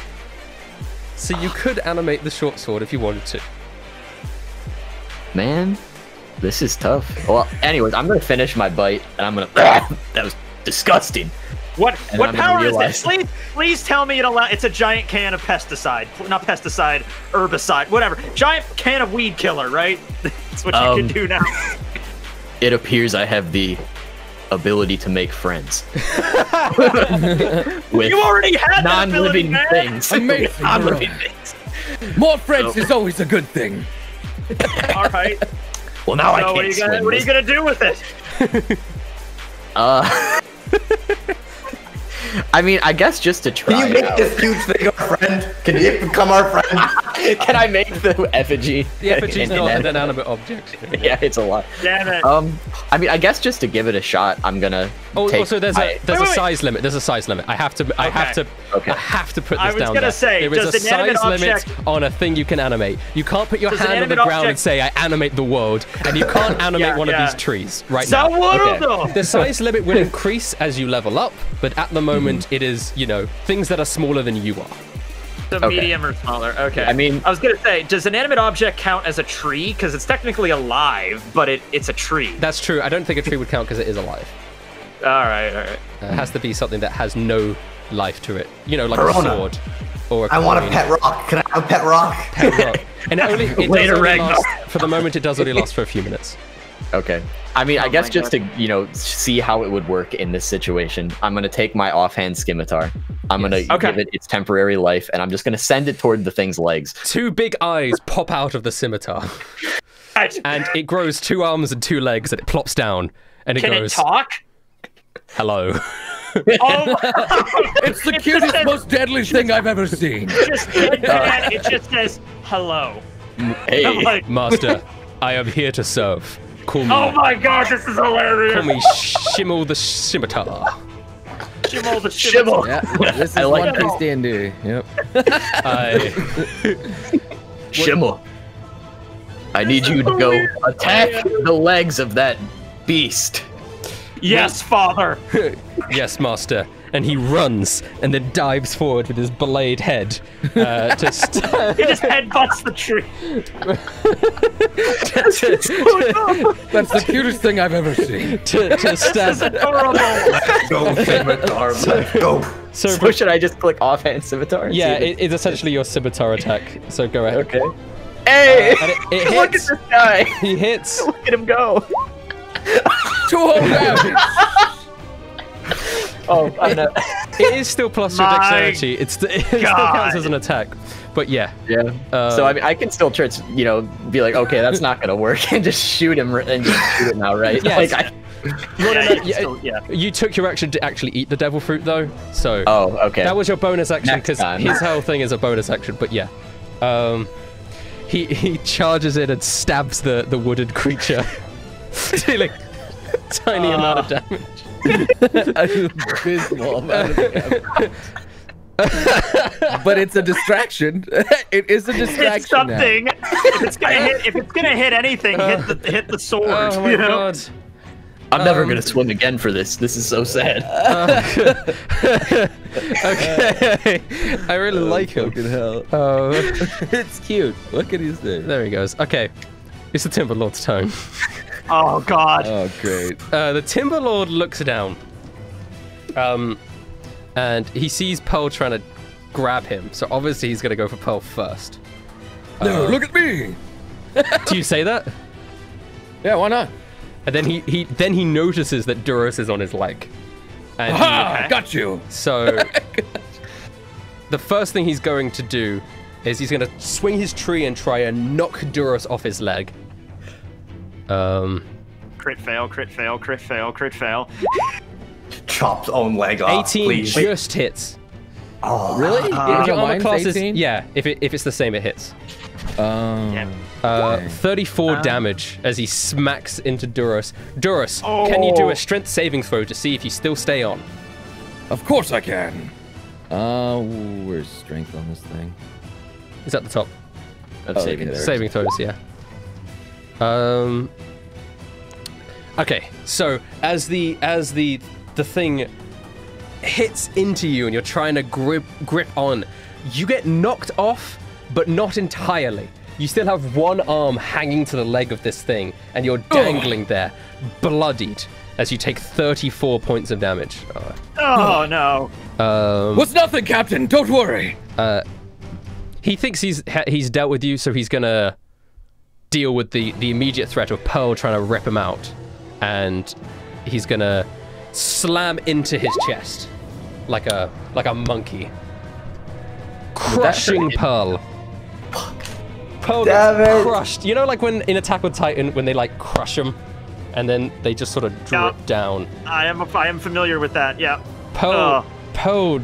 So you could animate the short sword if you wanted to. Man, this is tough. Well, anyways, I'm gonna finish my bite, and I'm gonna. That was disgusting. What And what I'm gonna power is realize- this? Please, please tell me it allow. It's a giant can of pesticide, not pesticide, herbicide, whatever. Giant can of weed killer, right? That's what you Um, can do now. It appears I have the ability to make friends with You already had that ability, non-living man. things. Amazing, With non-living things. More friends is always a good thing. All right. Well, now I So can't what are you gonna swim what are you this. gonna do with it? Uh, I mean, I guess just to try. Can you make it out. this huge thing our friend? Can you become our friend? Can I make the effigy? The effigy's an not an inanimate- inanimate object. Yeah, it's a lot. Damn it. Um, I mean, I guess just to give it a shot, I'm gonna. Oh, take also there's my- a there's Wait, a wait, size limit. There's a size limit. I have to I have to Okay. Okay. I have to put this I was down gonna there. say, there is does a an animate size limit object- on a thing you can animate. You can't put your Does an hand on the animate ground and object- say I animate the world, and you can't animate Yeah, one yeah. of these trees right now. Sawarudo! The size limit will increase as you level up, but at the moment it is, you know, things that are smaller than you are. So Okay. medium or smaller. Okay. I mean- I was gonna say, does an animate object count as a tree? Because it's technically alive, but it, it's a tree. That's true. I don't think a tree would count because it is alive. All right, all right. Uh, it has to be something that has no life to it. You know, like Corona. a sword or a I want a coin. pet rock. Can I have a pet rock? Pet rock. And it only it does Later, only Ragnar. last, for the moment it does only last for a few minutes. Okay. I mean, I Oh guess my just God. to, you know, see how it would work in this situation, I'm going to take my offhand scimitar. I'm going to Okay. give it its temporary life, and I'm just going to send it toward the thing's legs. Two big eyes pop out of the scimitar, Right. and it grows two arms and two legs, and it plops down, and it Can it goes, talk? "Hello." Oh, It's the cutest, most deadly thing I've ever seen. just deadpan, it just says hello. Hey, I'm like, Master, I am here to serve. Call me, oh my god, this is hilarious. call me Shimmel the Scimitar. Shimmel the Shimmel. Yeah, this is I like One that. Piece D and D. Yep. I, Shimmel. I need you to go attack the legs of that beast. Yes, father. yes, Master. And he runs and then dives forward with his blade head uh, to, st- He just headbutts the tree. That's the cutest thing I've ever seen. to, to stab. Adorable. Go, scimitar. Let's go. So, So should I just click offhand scimitar? and yeah, see if it, it's essentially your scimitar attack. So go ahead. it- okay. Hey! And it, it Look at hits. this guy! He hits. Look at him go! Two whole damage. Oh, I'm not... It is still plus your My dexterity. It's it still counts as an attack. But yeah. Yeah. so I mean, I can still try to, you know, be like, okay, that's not gonna work, and just shoot him r- and just shoot him now, right? Yeah, Like, it's- I... Yeah, you can Yeah, still- yeah. You took your action to actually eat the devil fruit, though. So Oh, okay. that was your bonus action Next because time. his whole thing is a bonus action. But yeah, um, he he charges in and stabs the the wooded creature, dealing a tiny amount of damage. Abysmal amount of damage. But it's a distraction. It is a distraction. Hit something. If it's gonna hit, if it's gonna hit anything, hit the hit the sword. Oh my you know? god. I'm never um, gonna swim again for this. This is so sad. Okay, I really like him. Fucking hell. Oh, It's cute. Look at his thing. there he goes. Okay, it's the Timberlord's turn. Oh god. Oh, great. Uh, the Timberlord looks down, um, and he sees Pearl trying to grab him. So obviously he's gonna go for Pearl first. No, look at me. Do you say that? Yeah, why not? And then he, he then he notices that Duros is on his leg, and he- Ha! Got you. so the first thing he's going to do is he's gonna swing his tree and try and knock Duros off his leg. Um, Crit fail, crit fail, crit fail, crit fail. Chop's own leg off, eighteen please. just hits. Oh, Really? If Yeah, your armor mine's class is eighteen? yeah, if it if it's the same, it hits. Um, Yeah. Uh, Okay. thirty-four Um, damage as he smacks into Duros. Duros, can you do Oh. a strength saving throw to see if you still stay on? Of course I can. Uh, where's strength on this thing? Is at the top. Of Oh, saving okay, throws. Saving throws, yeah. Um. Okay, so as the as the the thing hits into you and you're trying to grip grip on, you get knocked off, but not entirely. You still have one arm hanging to the leg of this thing, and you're dangling there, bloodied, as you take thirty-four points of damage. Oh no. Um, What's nothing, Captain? Don't worry. he thinks he's ha- he's dealt with you, so he's gonna deal with the the immediate threat of Pearl trying to rip him out, and he's gonna slam into his chest like a like a monkey, crushing hurt him? Pearl. Pearl Damn gets it. crushed. You know, like when in Attack on Titan, when they like crush them, and then they just sort of drip Yeah. down. I am I am familiar with that. Yeah. Pearl, Ugh. Pearl,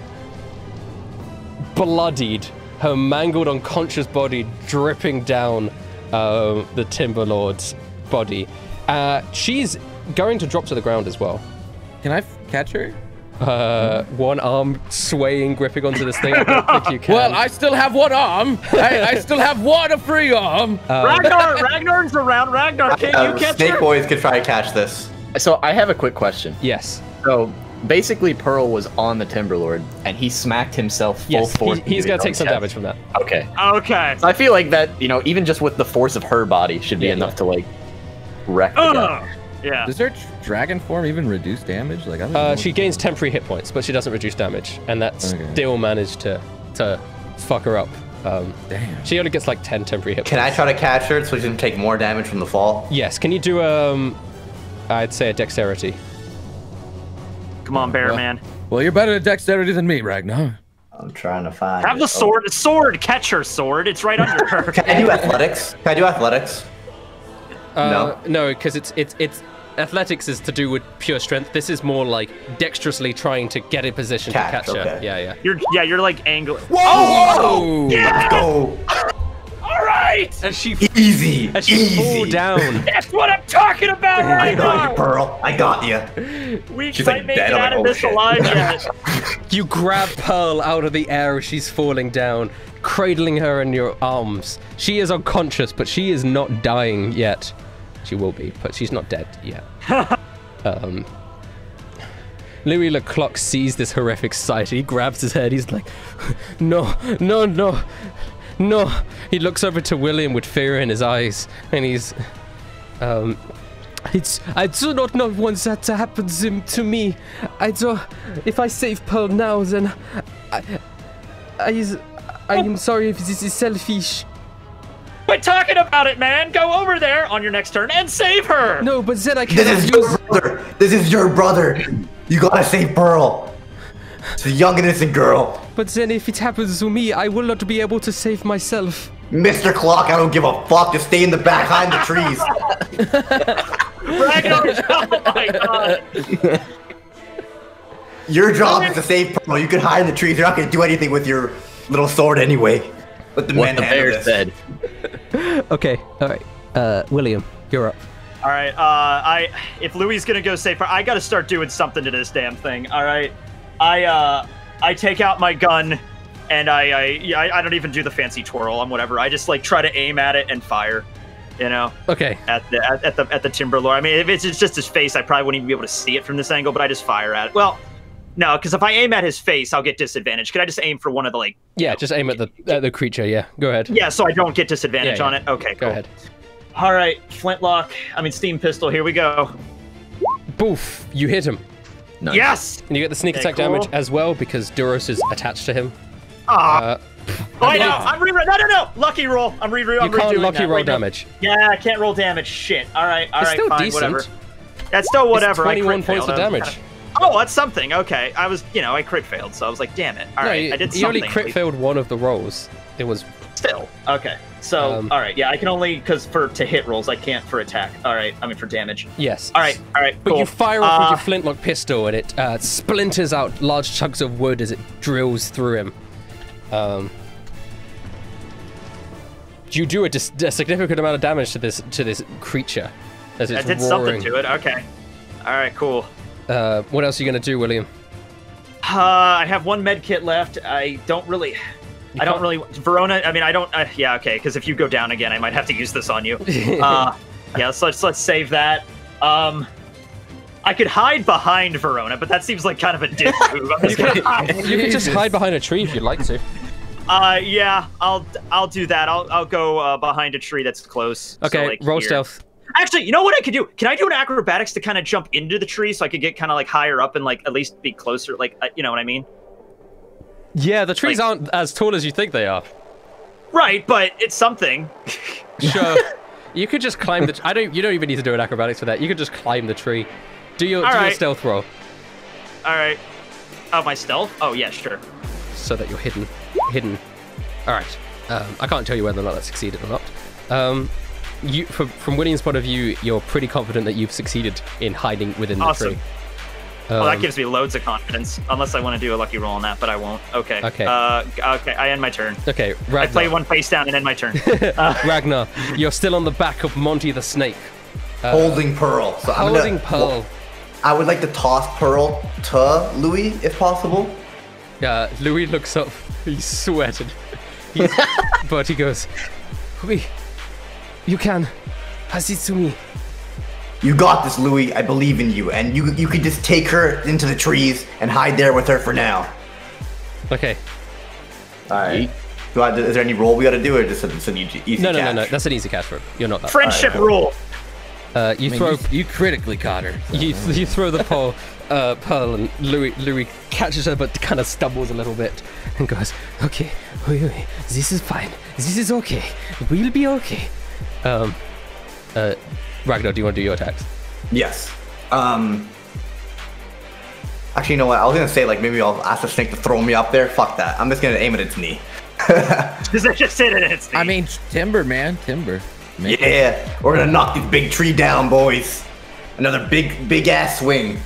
bloodied, her mangled, unconscious body dripping down uh, the Timberlord's body. Uh, she's going to drop to the ground as well. Can I f- catch her? Uh, one arm swaying, gripping onto this thing. I don't think you can. Well, I still have one arm. I, I still have one a free arm. Ragnar, Ragnar's around. Ragnar, can Uh, you catch Snake her? Boys could try to catch this. So I have a quick question. Yes. So basically, Pearl was on the Timberlord, and he smacked himself full Yes, force. he, he's into going his to own take some chest. damage from that. Okay. Okay. So I feel like that, you know, even just with the force of her body, should be Yeah, enough yeah. to like wreck the Ugh. guy. Yeah. Does her tr- dragon form even reduce damage? Like I don't Uh, know. she gains temporary hit points, but she doesn't reduce damage, and that Okay. still managed to to fuck her up. Um, Damn. she only gets like ten temporary hit Can I points. try to catch her so she can take more damage from the fall? Yes. Can you do um? I'd say a dexterity. Come on, Bear Well- Man. Well, you're better at dexterity than me, Ragnar. I'm trying to find. Have it. the sword. Sword. Catch her sword. It's right under her. Oh, can I do athletics? Can I do athletics? Uh, No. No, because it's it's it's athletics is to do with pure strength. This is more like dexterously trying to get in position Catch, to catch her. okay. Yeah, yeah. You're yeah. You're like angling. Whoa! Yeah. Go! All right. And she Easy! and she Easy! fall down. That's what I'm talking about I right got you, now. Pearl. I got you. We She's, might like, make dead. it I'm out like, of oh, this shit. alive yet. You grab Pearl out of the air as she's falling down, cradling her in your arms. She is unconscious, but she is not dying yet. She will be, but she's not dead yet. um, Louis Leclerc sees this horrific sight. He grabs his head. He's like, no, no, no, no. He looks over to William with fear in his eyes, and he's, um, it's, I do not know want that to happen to, to me. I do. If I save Pearl now, then I, I, I am sorry if this is selfish. Quit talking about it, man. Go over there on your next turn and save her. No, but then I This cannot is use. your brother. This is your brother. You gotta save Pearl. It's a young innocent girl. But then if it happens to me, I will not be able to save myself. Mister Clock, I don't give a fuck. Just stay in the back behind the trees. Ragnar, oh my god. Your job is to save Pearl. You can hide in the trees. You're not gonna do anything with your little sword anyway. Let the What men the handle bear this. said. Okay, all right. Uh, William, you're up. All right. Uh, I if Louis is gonna go save her, I gotta start doing something to this damn thing. All right. I uh I take out my gun, and I I yeah, I, I don't even do the fancy twirl on whatever. I just like try to aim at it and fire. You know, Okay. at the at, at the at the Timberlord. I mean, if it's, it's just his face, I probably wouldn't even be able to see it from this angle. But I just fire at it. Well, no, because if I aim at his face, I'll get disadvantage. Could I just aim for one of the like? Yeah, just aim at the at the creature. Yeah, go ahead. Yeah, so I don't get disadvantage Yeah, on yeah. it. Okay, Go cool. ahead. All right, flintlock. I mean, steam pistol. Here we go. Boof! You hit him, Nice. Yes. and you get the sneak Okay, attack cool. damage as well because Duros is attached to him. Ah. Uh, Oh, wait, no, I'm re- No, no, no. Lucky roll. I'm re- you I'm can't redoing lucky that. roll Wait, no. damage. Yeah, I can't roll damage. Shit. All right, all It's right, still fine, decent. whatever. That's still whatever. I twenty-one crit points failed. of I was damage. kinda- Oh, that's something. Okay, I was, you know, I crit failed, so I was like, damn it. All no, right, you, I did you something. only crit failed one of the rolls. It was Still. Okay. So, Um, all right, yeah, I can only because for to hit rolls, I can't for attack. All right, I mean for damage. yes. All right, all right, But cool. you fire off Uh, with your flintlock pistol, and it uh, splinters out large chunks of wood as it drills through him. Um, you do a, dis- a significant amount of damage to this to this creature as I it's did roaring. something to it. Okay. All right, cool. Uh, what else are you gonna do, William? Uh, I have one med kit left. I don't really. I don't can't- really. Verona. I mean, I don't. Uh, yeah, okay. Because if you go down again, I might have to use this on you. uh, yeah. So let's let's save that. Um, I could hide behind Verona, but that seems like kind of a dick move. I'm just gonna hide. You can just hide behind a tree if you'd like to. Uh, yeah. I'll I'll do that. I'll I'll go uh, behind a tree that's close. Okay, so, like, roll here. stealth. Actually, you know what I could do? Can I do an acrobatics to kind of jump into the tree so I could get kind of like higher up and like at least be closer? Like, uh, you know what I mean? Yeah, the trees Like- aren't as tall as you think they are. Right, but it's something. Sure. You could just climb the. I don't. You don't even need to do an acrobatics for that. You could just climb the tree. Do your All do your right. stealth roll All right. Oh, my stealth? Oh, yeah, sure. so that you're hidden. Hidden. All right. Um, I can't tell you whether or not that succeeded or not. Um, you, from, from William's point of view, you're pretty confident that you've succeeded in hiding within the Awesome. tree. Well, that Um, gives me loads of confidence. Unless I want to do a lucky roll on that, but I won't. Okay. Okay. Uh, okay, I end my turn. Okay, I Ragnar. play one face down and end my turn. Uh, Ragnar, you're still on the back of Monty the Snake. Uh, Holding Pearl. So I'm holding gonna, Pearl. I would like to toss Pearl to Louis if possible. Uh, Louis looks up. He's sweating. He's, but he goes, Louis, you can. Pass it to me. You got this, Louis. I believe in you, and you you could just take her into the trees and hide there with her for now. Okay. All right. Do I, is there any roll we got to do, or just a, just an easy, easy No, no, no, catch? no. That's an easy catch for him. You're not that. friendship Alright, rule. Uh, you I mean, throw. you, you critically caught her. so- You, you throw the pole, uh, pearl, and Louis Louis catches her, but kind of stumbles a little bit, and goes, "Okay, wait, wait, this is fine. This is okay. We'll be okay." Um, uh, Ragnar, do you want to do your attacks? Yes. Um. Actually, you know what? I was gonna say like maybe I'll ask the snake to throw me up there. Fuck that. I'm just gonna aim at its knee. Does it just hit it in its knee? I mean, timber, man, timber. Make it- Yeah, we're gonna knock this big tree down, boys. Another big, big ass swing.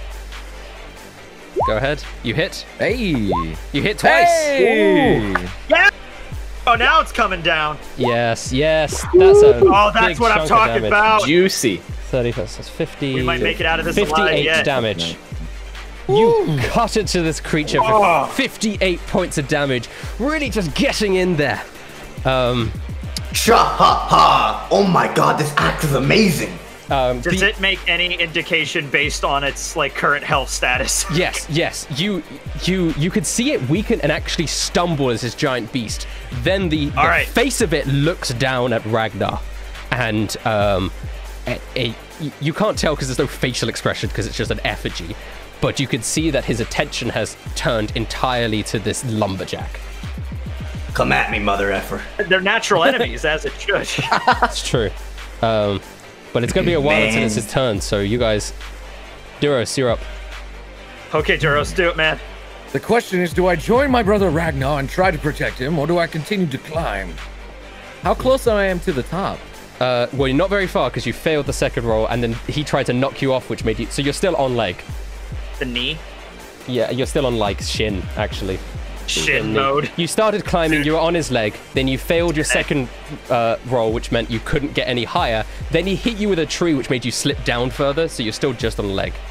Go ahead. You hit. Hey. You hit twice. Hey. yeah. Oh, now it's coming down. Yes, yes. That's a. Oh, that's big what I'm chunk of talking damage. about. Juicy. thirty plus that's fifty. We might make it out of this alive fifty-eight yet. damage. You cut into this creature for Oh. fifty-eight points of damage. Really just getting in there. Um, Sha ha ha! Oh my god, this axe is amazing. um, Does the- it make any indication based on its like current health status? Yes, yes. You, you, you could see it weaken and actually stumble as this giant beast. Then the, the All right. face of it looks down at Ragnar, and um, a, a, you can't tell because there's no facial expression because it's just an effigy. But you could see that his attention has turned entirely to this lumberjack. Come at me, mother effer. They're natural enemies, as it should. That's true. Um, but it's gonna be a while until Man. it's his turn. So you guys, Duros, you're up. Okay, Duros, do it, man. The question is, do I join my brother Ragnar and try to protect him, or do I continue to climb? How close I am to the top? Uh, well, you're not very far because you failed the second roll, and then he tried to knock you off, which made you. So you're still on leg. The knee. Yeah, you're still on like shin, actually. Shin Knee. mode. You started climbing, you were on his leg, then you failed your second uh, roll, which meant you couldn't get any higher. Then he hit you with a tree, which made you slip down further, so you're still just on the leg.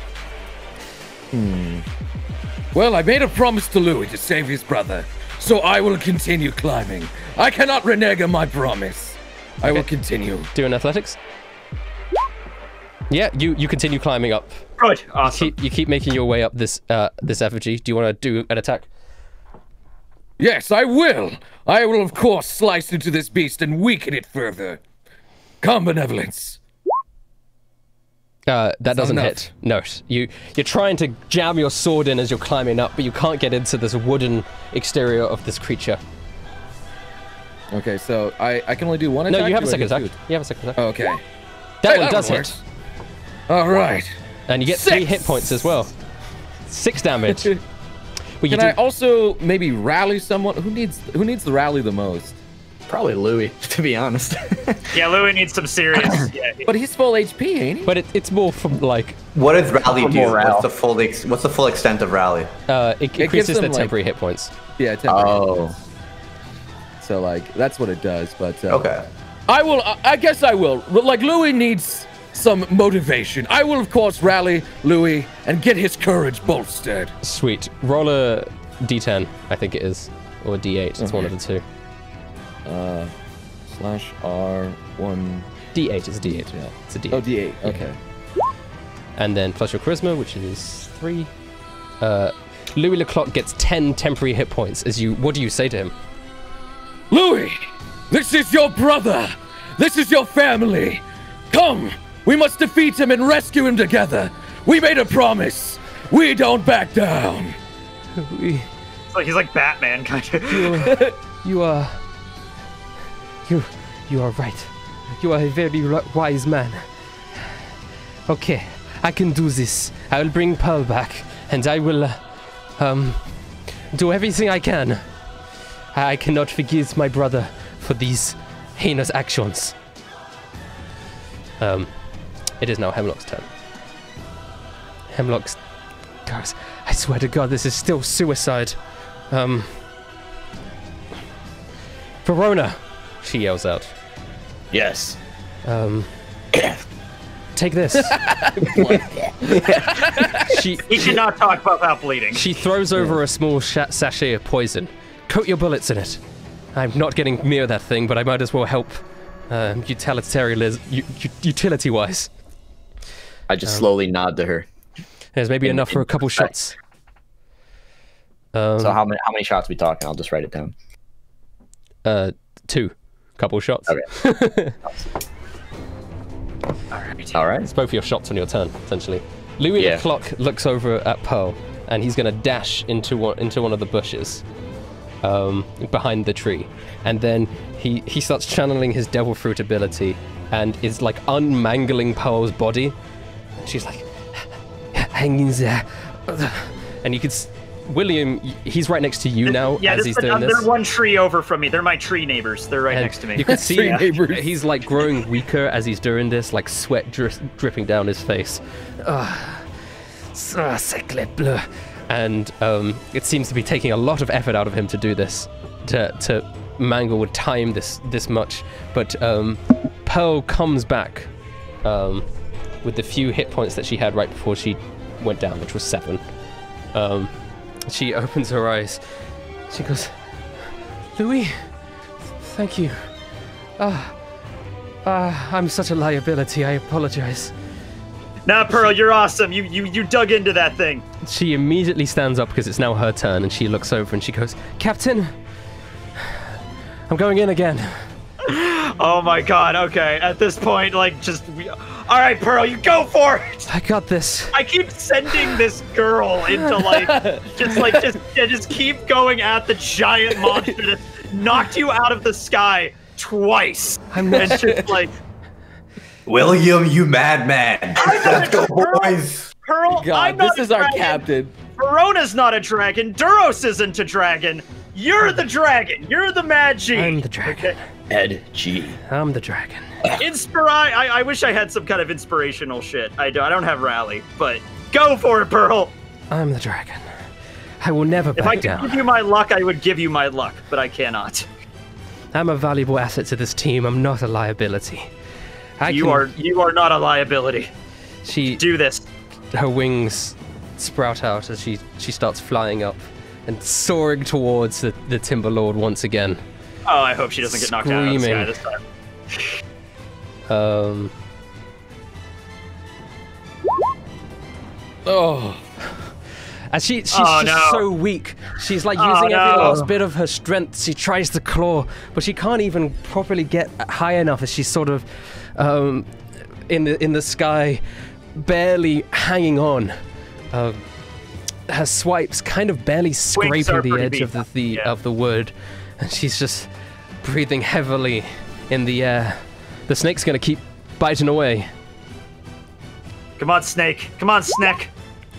Well, I made a promise to Louis to save his brother, so I will continue climbing. I cannot renege on my promise. I will Okay. continue. Do an athletics. Yeah, you, you continue climbing up. Good. Awesome. Keep, you keep making your way up this uh, this effigy. Do you want to do an attack? Yes, I will. I will, of course, slice into this beast and weaken it further. Come, benevolence. Uh, that doesn't enough. hit. No, you you're trying to jam your sword in as you're climbing up, but you can't get into this wooden exterior of this creature. Okay, so I, I can only do one No, attack? you have a Do I second get attack. two? You have a second attack. Okay. That Hey, one that does one hit, works. All right. and you get three Six. hit points as well. Six damage. Well, you Can do- I also maybe rally someone? Who needs who needs the rally the most? Probably Louis, to be honest. Yeah, Louis needs some serious. Yeah. But he's full H P, ain't he? but it, it's more from like What does rally For do? morale. What's the full ex- What's the full extent of rally? uh, it gives increases them, the like- temporary hit points. Yeah, temporary. Oh. So like that's what it does. But uh, Okay. I will. I I guess I will. Like Louis needs some motivation. I will of course rally Louis and get his courage bolstered. Sweet. Roll a d ten, I think it is, or a d eight. It's one of the two. Uh, slash R one. d eight is a d eight. Yeah. It's a d eight. Oh, D eight. Okay. And then plus your charisma, which is three. Uh, Louis Leclerc gets ten temporary hit points. As you, what do you say to him? Louis, this is your brother. This is your family. Come, we must defeat him and rescue him together. We made a promise. We don't back down. We, It's like he's like Batman kind of. you, you are, you, you are right. You are a very ri- wise man. Okay, I can do this. I will bring Pearl back, and I will, uh, um, do everything I can. I cannot forgive my brother for these heinous actions. Um, it is now Hemlock's turn. Hemlock's... Guys, I swear to God, this is still suicide. Um... Verona! She yells out. Yes. Um... Take this. she, He should not talk about that bleeding. She throws over a small sh sachet of poison. Coat your bullets in it. I'm not getting near that thing, but I might as well help uh, utilitarian, utility-wise. I just Um, slowly nod to her. There's maybe In- enough for a in couple respect. shots. Um, So how many how many shots we talking? I'll just write it down. Uh, two. Couple shots. Okay. All right. It's both your shots on your turn, essentially. Louis Yeah. the Clock looks over at Pearl, and he's going to dash into one, into one of the bushes um, behind the tree. And then he, he starts channeling his Devil Fruit ability and is like unmangling Pearl's body. She's like, hang in there. And you can... S- William, he's right next to you now yeah, as this, he's doing they're this. one tree over from me. They're my tree neighbors. They're right And next to me. You can see Three neighbors. he's like growing weaker as he's doing this, like sweat dri- dripping down his face. Ah, so sacre bleu. And um, it seems to be taking a lot of effort out of him to do this, to to mangle with time this this much. But um, Pearl comes back um, with the few hit points that she had right before she went down, which was seven. Um, she opens her eyes. She goes, Louis, thank you. Ah, ah, I'm such a liability. I apologize. Nah, Pearl, you're awesome. You you you dug into that thing. She immediately stands up because it's now her turn, and she looks over and she goes, Captain, I'm going in again. Oh my God. Okay. At this point, like, just. We, all right, Pearl, you go for it. I got this. I keep sending this girl into like, just like, just yeah, just keep going at the giant monster that knocked you out of the sky twice. I'm not. It's just like, William, you madman. Let's go, boys. Pearl, God, I'm not this is a our dragon. captain. Verona's not a dragon. Duros isn't a dragon. You're the dragon. You're the Mad G. I'm the dragon. Ed G. I'm the dragon. Inspire. I, I wish I had some kind of inspirational shit. I don't. I don't have rally, but go for it, Pearl. I'm the dragon. I will never If I back could down. give you my luck, I would give you my luck, but I cannot. I'm a valuable asset to this team. I'm not a liability. I You can- are. You are not a liability. She. Do this. Her wings sprout out as she she starts flying up and soaring towards the, the Timber Lord once again. Oh, I hope she doesn't get knocked out of the sky Screaming. this time. Um. Oh, As she, she's Oh, just no. so weak. She's like Oh, using every no. last bit of her strength. She tries to claw, but she can't even properly get high enough as she's sort of um, in the in the sky, barely hanging on. Uh, her swipes kind of barely scraping are the pretty edge beat of the, up, the yeah. of the wood, and she's just breathing heavily in the air. The snake's gonna keep biting away. Come on, snake. Come on, snack.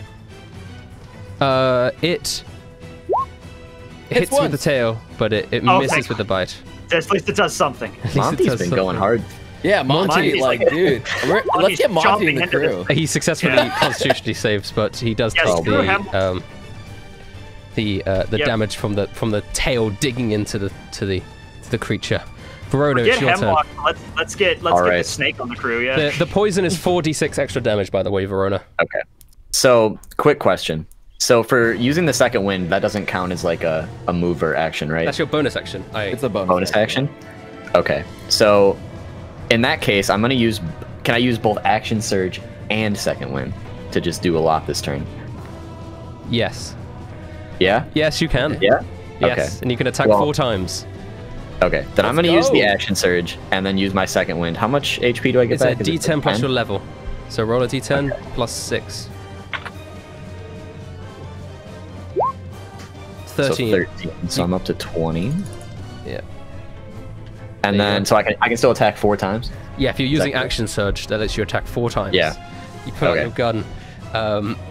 Uh, it hits with once. the tail, but it, it Oh, misses thank- with the bite. At least it does something. At least it Monty's does been going something. hard. yeah, Monty, Monty's like, like- dude, we're, let's Monty's get Monty in jumping the into crew. this. He successfully Yeah. constitutionally saves, but he does Yes, take screw him. the um, the uh, the Yep. damage from the from the tail digging into the to the to the creature. Verona, Get it's your turn. Hemlock. Let's let's get let's All get right. the snake on the crew. Yeah. The, the poison is four d six extra damage, by the way, Verona. Okay. So, quick question. So, for using the second wind, that doesn't count as like a, a move or action, right? That's your bonus action. I, It's a bonus. bonus action? Okay. So, in that case, I'm going to use... Can I use both action surge and second wind to just do a lot this turn? yes, Yeah? yes, you can. Yeah? Yes, Okay. and you can attack Well- four times. Okay. Then I'm Let's going to use the go. action surge and then use my second wind. How much H P do I get It's a back? Is it d ten plus ten? your level. So roll a d ten plus six. thirteen. So thirteen. So I'm up to twenty. Yeah. And you then, go. so I can I can still attack four times? Yeah, if you're using Exactly. action surge, that lets you attack four times. Yeah. You pull out Okay. your gun. Um,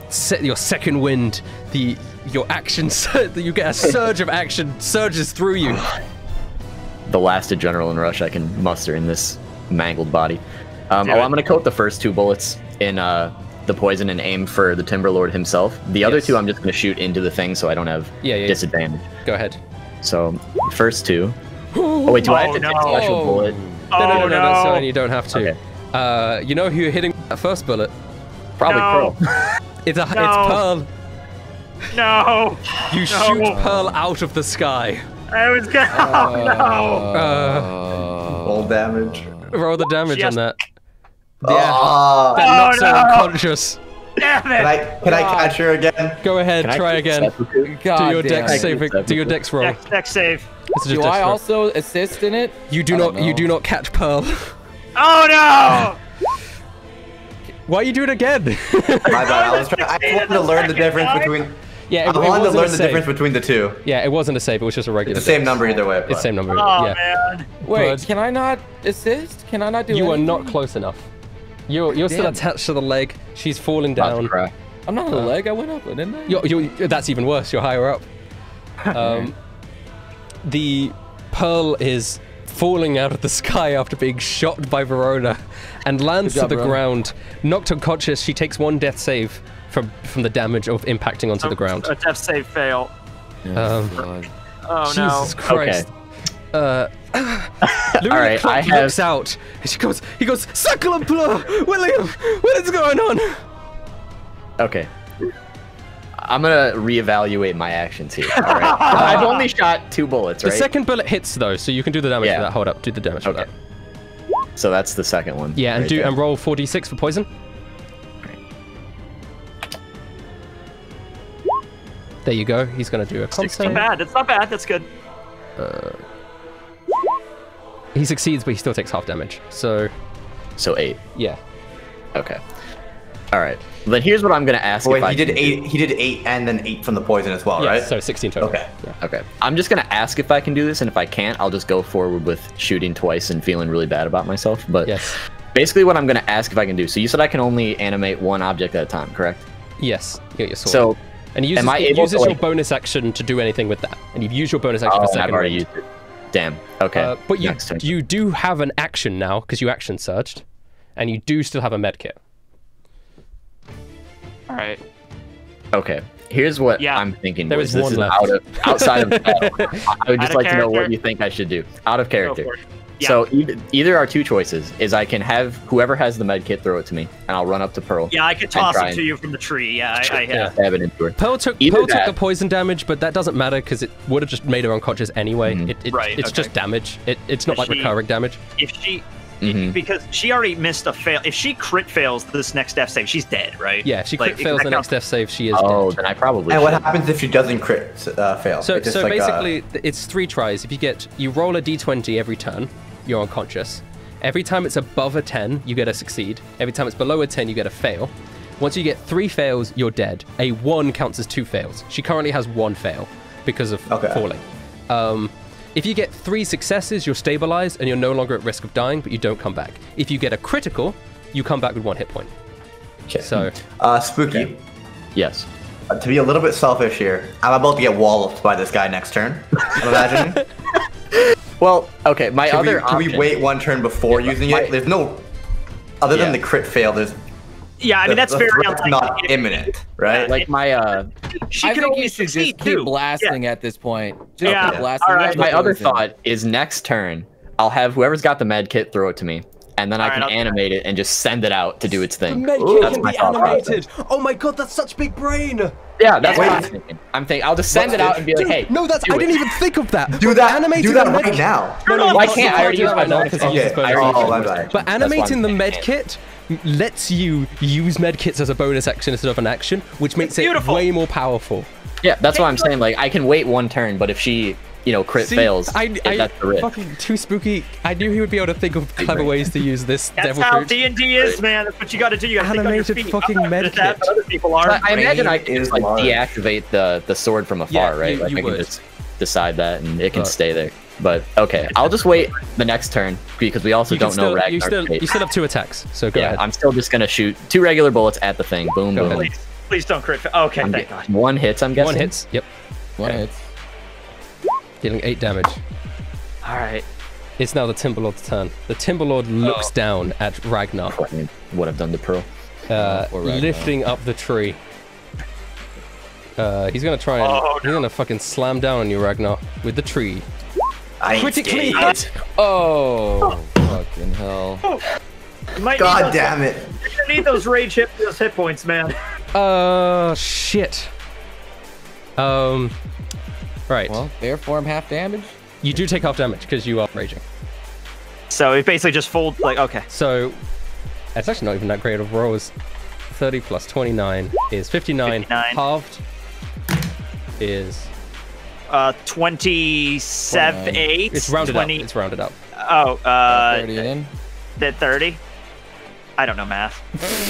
set your second wind, the your action, you get a surge of action surges through you. The last adrenaline rush I can muster in this mangled body. Um, oh, I'm gonna coat the first two bullets in uh, the poison and aim for the Timberlord himself. The other Yes. two I'm just gonna shoot into the thing so I don't have Yeah, yeah. disadvantage. Go ahead. So first two. Oh wait, do I have to Oh, take no. special bullet? No, no, no, Oh, no, that's no. fine. You don't have to. Okay. Uh, you know who you're hitting that first bullet? Probably No. Pearl. It's a, No. it's Pearl. No. You No. shoot Pearl out of the sky. I was gonna. Oh, no. Uh, Roll damage. roll the damage Yes. on that. Ah. That Oh, knocks her no. unconscious. Damn Can it. I can I catch her again? Go ahead, Can I try keep again. seppuku? God Do your damn. dex I save. keep Do your seppuku? dex roll. Next, next save. This is Do just dex I roll. also assist in it? You do I not. don't You know. do not catch Pearl. Oh no. Why you do it again? My bad. I was trying. I wanted to learn the difference between. yeah, I it, it wanted to wasn't learn a the save. difference between the two. Yeah, it wasn't a save. It was just a regular. It's the same dex. number either way. It's the but- same number. Oh yeah. man. Wait, But- can I not assist? Can I not do You are anything? not close enough. You're you're still Damn. attached to the leg. She's falling About to down. cry. I'm not on the leg. I went up, didn't I? You're, you're, that's even worse. You're higher up. Um, the Pearl is falling out of the sky after being shot by Verona and lands Good job, to the Verona. ground. Knocked unconscious, she takes one death save from from the damage of impacting onto the ground. A death save fail. Um, God. Oh Jesus Christ. Uh, Louis All right, I Clark have- looks out and she goes, he goes, Sacre Bleu! William, what is going on? Okay. I'm gonna reevaluate my actions here. All right. I've only shot two bullets, The right? second bullet hits though, so you can do the damage Yeah. for that. Hold up, do the damage for Okay. that. So that's the second one. Yeah, and right do there. and roll four d six for poison. There you go. He's gonna do a con It's not save. bad. It's not bad. That's good. He succeeds, but he still takes half damage. So So eight. yeah. Okay. All right. Then here's what I'm gonna ask. Wait, if I he did can do. eight. He did eight and then eight from the poison as well, Yeah, right? so sixteen total. Okay. Yeah. Okay. I'm just gonna ask if I can do this, and if I can't, I'll just go forward with shooting twice and feeling really bad about myself. But Yes. basically, what I'm gonna ask if I can do. So you said I can only animate one object at a time, correct? Yes. You get your sword. So and he uses, am I he able uses to, your like- bonus action to do anything with that. And you've used your bonus action oh, for and I've second already wind. used it. Damn. Okay. Uh, but you Next turn. you do have an action now because you action surged, and you do still have a med kit. All right. Okay. Here's what Yeah. I'm thinking. There boys. is This one is left. Out of, outside of battle. I would Out just of like to know what character. you think I should do. Out of Go character. for it. Yeah. So either, either our two choices is I can have whoever has the med kit throw it to me, and I'll run up to Pearl. Yeah, I could toss try it to and- you from the tree. Yeah, I, I Yeah. have. Stab it into her. Pearl took Either Pearl took that- the poison damage, but that doesn't matter because it would have just made her unconscious anyway. Mhm. It, it, Right, it's okay. just damage. It, it's not like She- recurring damage. If she, Mhm. because she already missed a fail. If she crit fails this next death save, she's dead, right? Yeah, if she crit Like, fails that the next counts- death save, she is Oh, dead. then I probably. And what should. happens if she doesn't crit uh, fail? So, It's just so like, uh, basically, th- it's three tries. If you get, you roll a d twenty every turn, you're unconscious. Every time it's above a ten, you get a succeed. Every time it's below a ten, you get a fail. Once you get three fails, you're dead. A one counts as two fails. She currently has one fail because of Okay. falling. Um, if you get three successes, you're stabilized and you're no longer at risk of dying, but you don't come back. If you get a critical, you come back with one hit point. okay. So, uh, spooky. Yes. Uh, to be a little bit selfish here, I'm about to get walloped by this guy next turn. I'm imagining. Well, okay. My Can, we, other can we option- wait one turn before using my- it? There's no, other than Yeah. the crit fail. There's Yeah, I mean the- that's the very threat's unlikely. not imminent, right? Like my uh, She I can think only you should succeed just keep too. blasting at this point. Just Yeah. keep blasting. All right. with my the other poison. thought is next turn I'll have whoever's got the med kit throw it to me, and then I All can right, I'll- animate it and just send it out to do its thing. Ooh, That's my thought process. Oh my god, that's such big brain. Yeah, that's what Wait. I'm thinking. I'm thinking I'll just send What's it out it? and be like, hey, No, that's do I it. didn't even think of that. Do But that. animating Do that the med- right now. No, no, Why you can't I already do use that my right now bonus? because he uses Okay, bonus I- action. oh, my bad. But That's animating the what I'm med saying. kit lets you use med kits as a bonus action instead of an action, which makes it beautiful. way more powerful. Yeah, that's what I'm saying. Like I can wait one turn, but if she, you know, crit See, fails, I, it- I, that's the risk. fucking too spooky. I knew he would be able to think of clever brain. ways to use this That's devil how fruit. D and D is, man. That's what you got to do. You got to think on your Animated feet. fucking I'm not med good at that, kit. but other people are. But I imagine I Brain can is just like large. deactivate the the sword from afar, Yeah, right? you- like you I can would. just decide that, and it can But- stay there. But okay, I'll just wait the next turn because we also You can don't still, know you Ragnar's still, fate. you still have two attacks, so go Yeah, ahead. I'm still just gonna shoot two regular bullets at the thing. Boom, Go boom. ahead. Please don't crit. fa- Okay, I'm thank get- God. One hits, I'm guessing. One hits. Yep. One hits. Dealing eight damage. All right. It's now the Timberlord's turn. The Timberlord looks Oh. down at Ragnar, What I've done to Pearl. uh, Poor Ragnar. lifting up the tree. Uh, he's gonna try and Oh, he's gonna fucking slam down on you, Ragnar, with the tree. I ain't Critically scared. hit. Oh, fucking hell. You might need God those- damn it. You're gonna need those rage hit, those hit points, man. Uh, shit. Um, right. Well, fair form half damage. You do take half damage because you are raging. So it basically just fold like okay. So it's actually not even that great of rolls. thirty plus twenty-nine is fifty-nine. fifty-nine. Halved is Uh, twenty-seven, twenty-nine. eight. it's rounded twenty. up. It's rounded up. Oh, uh, thirty in. did thirty? I don't know math.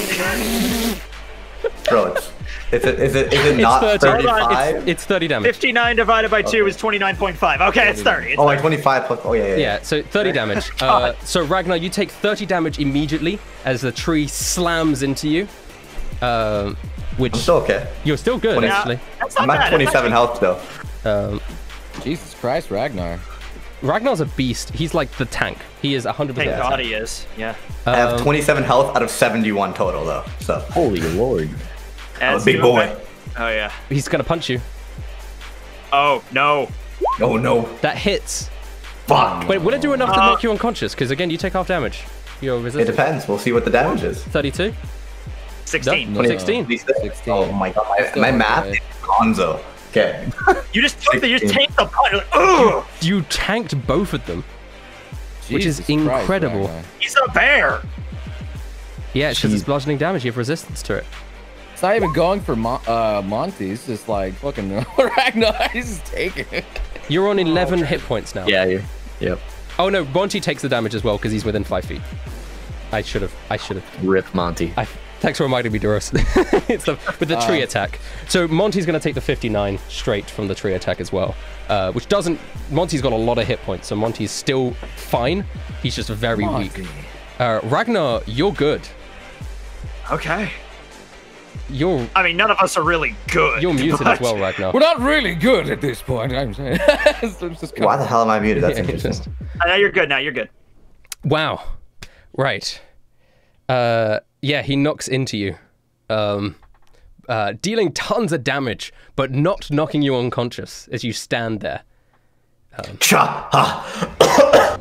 Bro, it's, it's, a, is it, is it It's not thirty. Hold on, thirty-five? It's, it's thirty damage. fifty-nine divided by two is twenty-nine point five. Okay, it's thirty. It's Oh, like twenty-five plus. Oh, yeah, yeah. Yeah, so thirty damage. Uh, so Ragnar, you take thirty damage immediately as the tree slams into you. Um, which I'm still okay. you're still good twenty- actually. That's not I'm bad. at twenty-seven health, though. Um, Jesus Christ, Ragnar. Ragnar's a beast. He's like the tank. He is one hundred Thank percent. God he is. Yeah. I have Um, twenty-seven health out of seventy-one total, though. So, Holy lord. I'm a As big you boy. affect- Oh yeah. He's gonna punch you. Oh no. Oh, no. That hits. Fuck. Wait, will it do enough to Uh, make you unconscious? Because again, you take half damage. You're It resistant. depends. We'll see what the damage is. thirty-two. sixteen. No. sixteen. sixteen. Oh, my God. My, Still my math okay. is gonzo. Okay. You just took the, you just tanked the punch. Like, ugh. You tanked both of them. Which is Jesus Christ, incredible. Ragnar. He's a bear. Yeah, it's because it's Jeez. bludgeoning damage. You have resistance to it. It's not even going for Mon- uh, Monty. It's just like fucking Ragnar. He's just taking it. You're on eleven hit points now. Yeah, you yep. Oh no, Monty takes the damage as well because he's within five feet. I should have. I should have. Rip Monty. I, thanks for reminding me, Duros. It's the, with the tree Uh, attack. So Monty's going to take the fifty-nine straight from the tree attack as well, uh, which doesn't. Monty's got a lot of hit points, so Monty's still fine. He's just very Monty. weak. Uh, Ragnar, you're good. Okay. You're I mean, none of us are really good. you're muted as but- well, Ragnar. We're not really good at this point. I'm saying. It's just Why the hell am I muted? That's Yeah, interesting. just- Uh, Now you're good. Now you're good. Wow. Right. Uh, yeah, he knocks into you, um, uh, dealing tons of damage, but not knocking you unconscious as you stand there. Cha! Ha!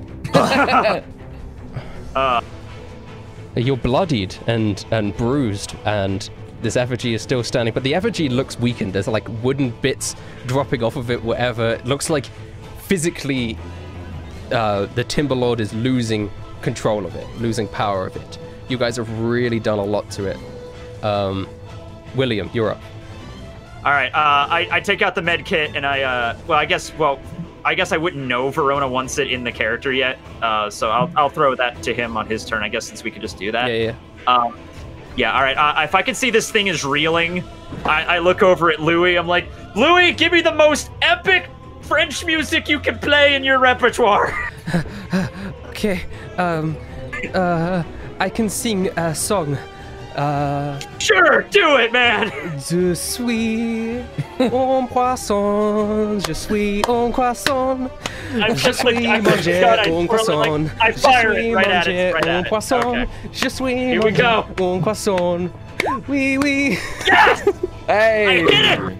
You're bloodied and and bruised, and this effigy is still standing, but the effigy looks weakened. There's like wooden bits dropping off of it, whatever. It looks like physically uh, the Timberlord is losing control of it, losing power of it. You guys have really done a lot to it. Um, William, you're up. All right. Uh, I, I take out the med kit and I, uh, well, I guess, well, I guess I wouldn't know Verona wants it in the character yet. Uh, so I'll, I'll throw that to him on his turn, I guess, since we could just do that. Yeah, yeah. Um, yeah, all right. Uh, if I can see this thing is reeling, I, I look over at Louis. I'm like, Louis, give me the most epic French music you can play in your repertoire. Okay, um, uh, I can sing a song. Uh, Sure, do it, man. Je suis un poisson, je suis un poisson, I'm je just like, suis I'm manger God, I un twirl it poisson, like- I je fire suis it right at it, manger right at un it. poisson, Okay. je suis Here we manger go. un poisson. Oui, oui. Yes! Hey, I did it!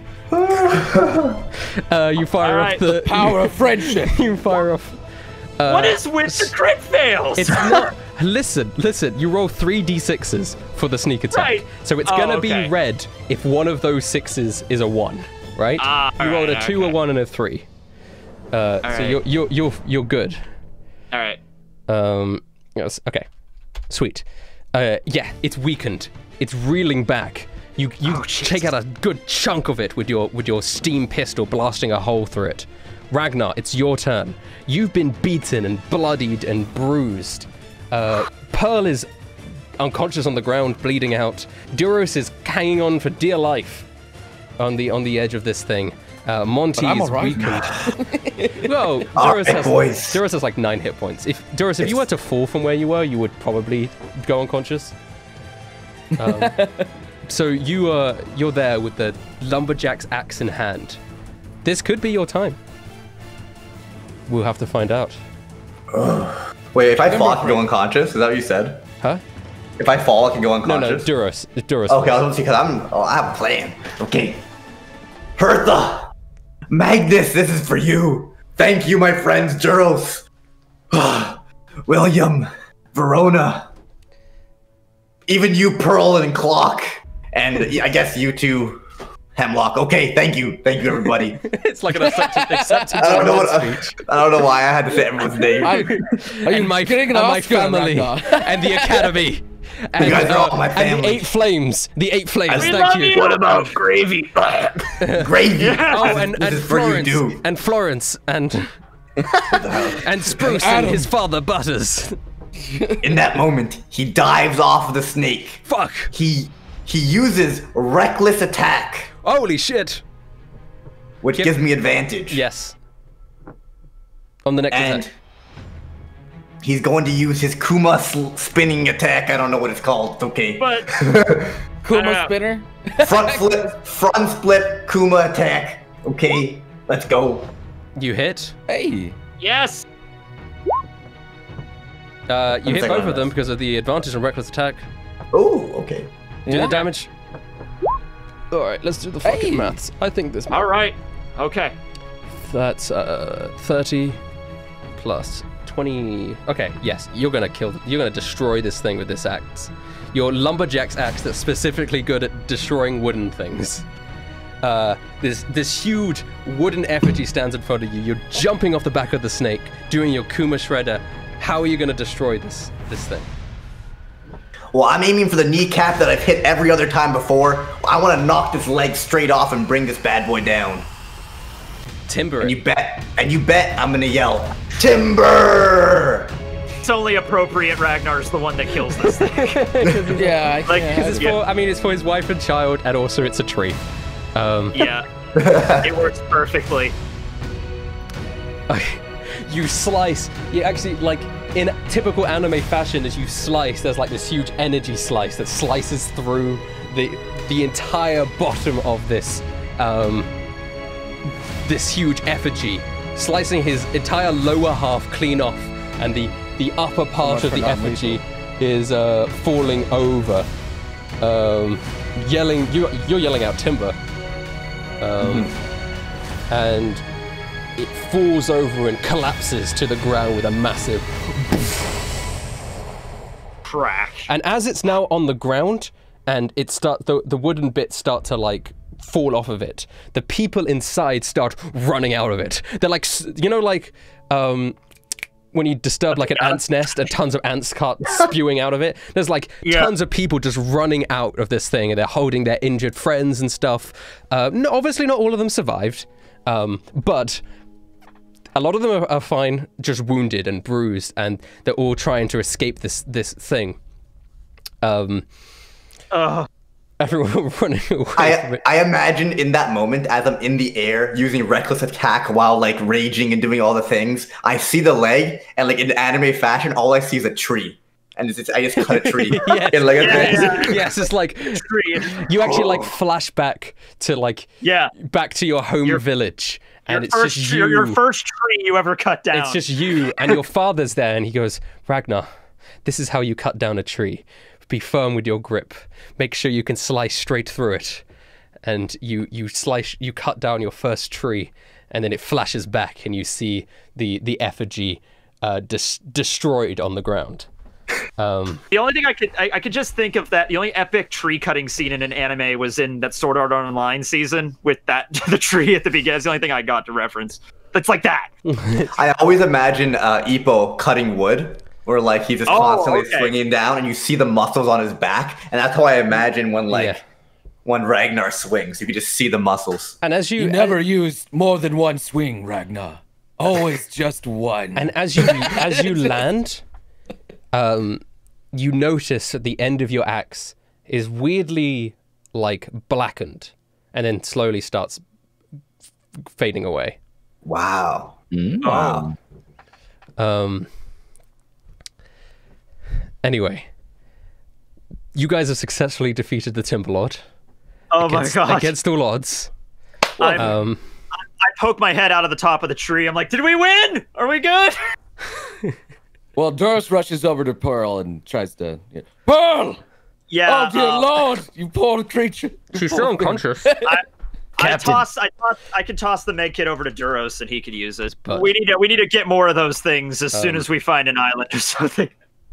Uh, you fire All off right. the power of friendship. you fire off. What is with the crit fails? It's not. Listen, listen. You roll three d sixes for the sneak attack, Right. so it's Oh, gonna okay. be red if one of those sixes is a one, right? Ah, you rolled a alright, two, a okay. one, and a three. Uh, so Alright. you're you're you're you're good. All right. Um, yes, okay, sweet. Uh, yeah, it's weakened. It's reeling back. You you Oh, take out a good chunk of it with your with your steam pistol, blasting a hole through it. Ragnar, it's your turn. You've been beaten and bloodied and bruised. Uh, Pearl is unconscious on the ground, bleeding out. Duros is hanging on for dear life on the on the edge of this thing. Uh, Monty I'm is alright. weakened. Well, All Duros right, has boys. Duros has like nine hit points. If Duros, if you were to fall from where you were, you would probably go unconscious. Um, so you are you're there with the lumberjack's axe in hand. This could be your time. We'll have to find out. Wait, if I fall, I can go unconscious? Is that what you said? Huh? If I fall, I can go No, no, unconscious? Duros. Duros. Okay, I was gonna see, because I'm. Oh, I have a plan. Okay. Hertha! Magnus, this is for you. Thank you, my friends, Duros. William, Verona. Even you, Pearl and Clock. And I guess you too, Hemlock. Okay, thank you. Thank you, everybody. It's like an acceptance. acceptance I don't know what. speech. I don't know why I had to say everyone's name. Are you and my, getting an and my Oscar, family Ragnar? and the academy. And, You guys are all uh, my and the family. eight flames. The eight flames. We Thank love you. you. What about gravy? Gravy. Oh, and, This and is for you, Florence. dude. And Florence. And and Spruce and Adam. his father Butters. In that moment, he dives off the snake. Fuck. He he uses reckless attack, Holy shit. which Yep. gives me advantage. Yes. On the next And attack. he's going to use his Kuma sl- spinning attack. I don't know what it's called. It's okay. But Kuma Yeah. spinner? Front flip, front split Kuma attack. Okay, let's go. You hit. Hey. yes, Uh, you I'm hit second both on of them this. because of the advantage on reckless attack. Oh, okay. Do Yeah. the damage. Alright, let's do the fucking Hey. maths. I think this all right, okay. That's uh thirty plus twenty. Okay, yes, you're gonna kill. You're gonna destroy this thing with this axe. Your lumberjack's axe that's specifically good at destroying wooden things. Uh, this this huge wooden effigy stands in front of you. You're jumping off the back of the snake, doing your Kuma shredder. How are you gonna destroy this this thing? Well, I'm aiming for the kneecap that I've hit every other time before. I want to knock this leg straight off and bring this bad boy down. Timber And it. you bet, and you bet I'm gonna yell, Timber! It's only appropriate Ragnar's the one that kills this thing. Yeah, I Like, can't. It's Yeah. for, I mean, it's for his wife and child, and also it's a tree. Um, Yeah, it works perfectly. you slice. You actually like in typical anime fashion, as you slice, there's like this huge energy slice that slices through the the entire bottom of this um, this huge effigy, slicing his entire lower half clean off, and the the upper part much of for the not effigy is uh, falling over, um, yelling. You you're yelling out timber, um, and it falls over and collapses to the ground with a massive. Crash. And as it's now on the ground, and it start the the wooden bits start to like fall off of it, the people inside start running out of it. They're like, s- you know, like um, when you disturb like an ant's nest and tons of ants start spewing out of it. There's like Yeah. tons of people just running out of this thing, and they're holding their injured friends and stuff. Uh, no, obviously, not all of them survived, um, but. A lot of them are, are fine, just wounded and bruised, and they're all trying to escape this this thing. Um, Ugh. everyone running away from I, it. I imagine in that moment, as I'm in the air using reckless attack while like raging and doing all the things, I see the leg, and like in anime fashion, all I see is a tree. And it's just, I just cut a tree. Yes. in, like, a Yeah, thing. yeah. Yes, it's like Tree. you actually like flash back to like Yeah. back to your home Your- village, and Your it's first, just your, you. your first tree you ever cut down. It's just you, and your father's there, and he goes, Ragnar, this is how you cut down a tree. Be firm with your grip. Make sure you can slice straight through it. And you you slice, you cut down your first tree, and then it flashes back, and you see the the effigy uh, dis- destroyed on the ground. Um, The only thing I could I, I could just think of that the only epic tree cutting scene in an anime was in that Sword Art Online season with that the tree at the beginning. That's the only thing I got to reference. It's like that. I always imagine uh, Ippo cutting wood, where like he's just Oh, constantly okay. swinging down, and you see the muscles on his back, and that's how I imagine when like Yeah. when Ragnar swings, you can just see the muscles. and as you, You never used more than one swing, Ragnar. Always just one. And as you as you land, um, you notice at the end of your axe is weirdly like blackened, and then slowly starts f- fading away. Wow. Mm. Wow. Um. Anyway, you guys have successfully defeated the Timberlord. Oh against, my god! Against all odds. I'm, Um, I poke my head out of the top of the tree. I'm like, did we win? Are we good? Well, Duros rushes over to Pearl and tries to. Yeah. Pearl! Yeah. Oh dear uh, Lord! You poor creature. You she's poor still thing. unconscious. I, I Captain. toss. I toss. I could toss the med kit over to Duros, and he could use it. But- we need to. We need to get more of those things as soon Um, as we find an island or something.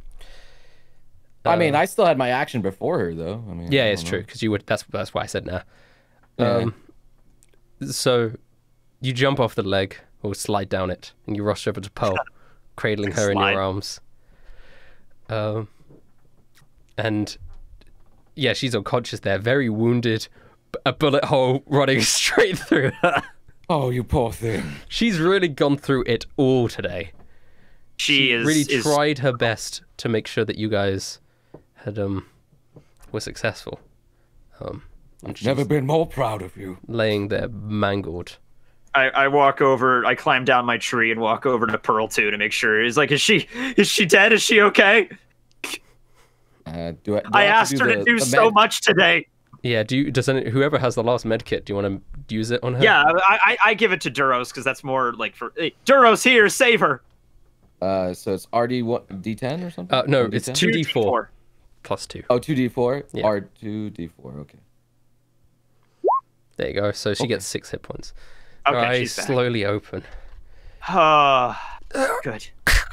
I mean, I still had my action before her, though. I mean, Yeah, I it's don't true know. because you would. That's that's why I said no. Yeah. Um, so you jump off the leg or slide down it, and you rush over to Pearl, cradling her in Slide. your arms. Um, and yeah, she's unconscious there, very wounded, b- a bullet hole running straight through her. Oh, you poor thing. She's really gone through it all today. She is really is tried her best to make sure that you guys had um were successful. Um, and she's Never been more proud of you. laying there mangled. I, I walk over, I climb down my tree and walk over to Pearl too to make sure. He's like, is she is she dead? Is she okay? Uh, do I? Do I have asked her the- to do the so med- much today. Yeah, do you, does any, whoever has the last med kit, do you want to use it on her? Yeah, I I, I give it to Duros because that's more like for hey, Duros here, save her. Uh, so it's R D what D ten or something? Uh, no, R D it's ten? two d four plus two. Oh, two D four. Yeah. R two D four. Okay. There you go. So she gets six hit points. Okay, Her eyes she's back. slowly open. Uh, good.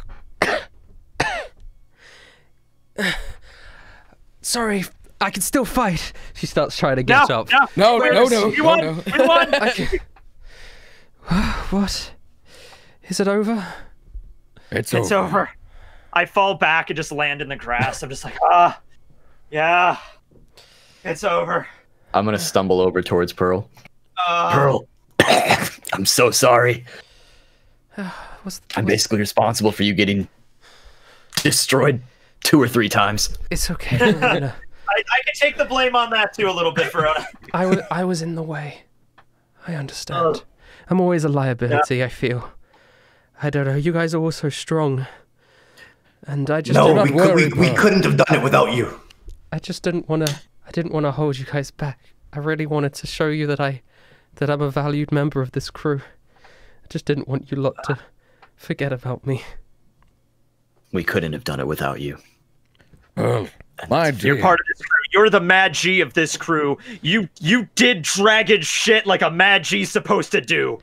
Sorry, I can still fight. She starts trying to get No, up. no, No, Wait, no, no, we no, won. no. We won. I can... What? Is it over? It's, It's over. I fall back and just land in the grass. I'm just like, ah, yeah, it's over. I'm gonna stumble over towards Pearl. Uh, Pearl, I'm so sorry. What's, I'm what's- basically responsible for you getting destroyed two or three times. It's okay. Verona. I, I can take the blame on that too a little bit, Verona. I, w- I was in the way. I understand. I'm always a liability, I feel. I don't know. You guys are all so strong. And I just No, didn't, we, could, we, we couldn't have done it without you. I just didn't want to I didn't want to hold you guys back. I really wanted to show you that I that I'm a valued member of this crew. I just didn't want you lot to forget about me. We couldn't have done it without you. Oh, my dear. You're part of this crew. You're the Mad G of this crew. You you did dragon shit like a Mad G's supposed to do.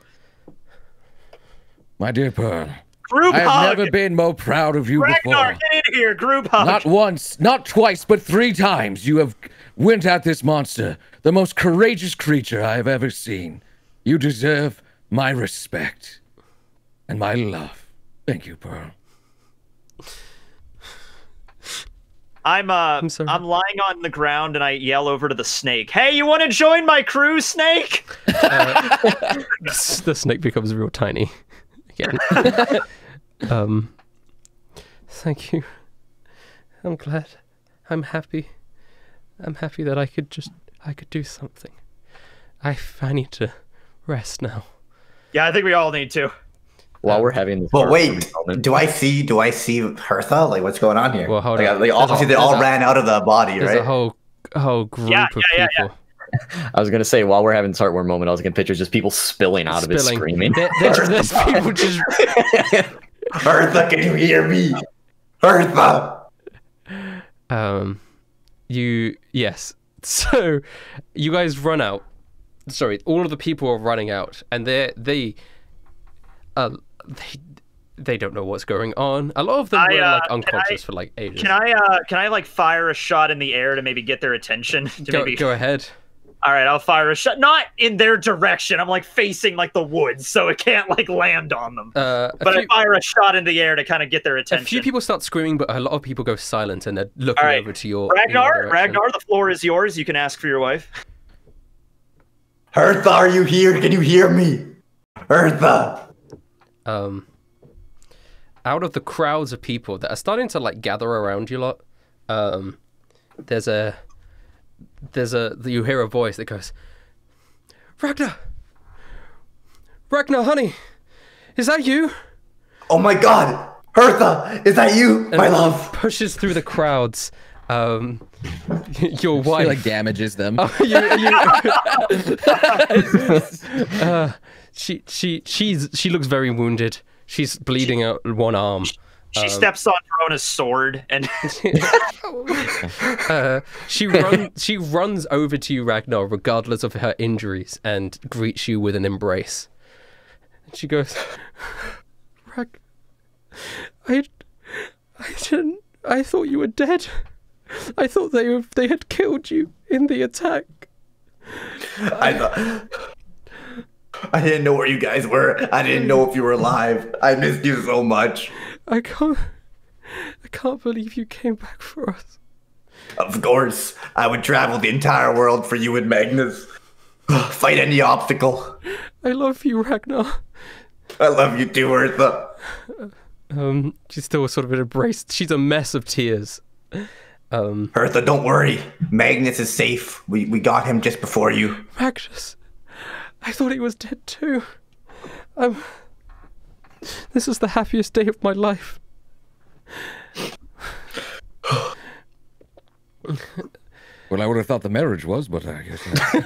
My dear Pearl. Group I have hug. never been more proud of you Ragnar, before. get in here. Group hug. Not once, not twice, but three times you have went at this monster, the most courageous creature I have ever seen. You deserve my respect and my love. Thank you, Pearl. I'm uh I'm I'm, sorry. lying on the ground and I yell over to the snake. Hey, you want to join my crew, snake? The snake becomes real tiny again. um, thank you. I'm glad. I'm happy. I'm happy that I could just I could do something. I I need to rest now. Yeah, I think we all need to. While we're having this But heartwarming wait, moment- do I see do I see Hertha? Like what's going on here? Well, hold like, on. like There's a obviously whole- they all there's a- ran out of the body, There's right? a whole a whole group Yeah, of yeah, yeah, people I was gonna say while we're having this heartwarming moment, I was looking at pictures just people spilling out of it spilling. screaming. There- there's, there's people just Hertha, can you hear me? Hertha! um, you yes. So, you guys run out. Sorry, all of the people are running out, and they they uh they they don't know what's going on. A lot of them I, were uh, like can unconscious I- for like ages. Can I uh can I like fire a shot in the air to maybe get their attention? To go, maybe... go ahead? All right, I'll fire a shot. Not in their direction. I'm like facing like the woods, so it can't like land on them. Uh, a But few, I fire a shot in the air to kind of get their a attention. few people start screaming, but a lot of people go silent and they're looking All right, over to your in your Ragnar, direction. Ragnar, the floor is yours. You can ask for your wife. Hertha, are you here? Can you hear me? Hertha! Um, out of the crowds of people that are starting to like gather around you lot, um, there's a there's a you hear a voice that goes, Ragnar, Ragnar, honey, is that you? Oh my god! Hertha! Is that you? My And love! pushes through the crowds Um, your She wife like damages them. Oh, you, you, uh, she she she's she looks very wounded. She's bleeding out one arm. She Um, steps on Verona's sword and uh, she runs she runs over to you, Ragnar, regardless of her injuries, and greets you with an embrace. And she goes, Rag, I, I didn't. I thought you were dead. I thought they were, they had killed you in the attack. I thought. I didn't know where you guys were. I didn't know if you were alive. I missed you so much. I can't. I can't believe you came back for us. Of course, I would travel the entire world for you and Magnus. Fight any obstacle. I love you, Ragnar. I love you too, Eartha. Um, she's still sort of embraced. She's a mess of tears. Um, Eartha, don't worry. Magnus is safe. We we got him just before you. Magnus, I thought he was dead too. Um, this is the happiest day of my life. Well, I would have thought the marriage was, but I guess.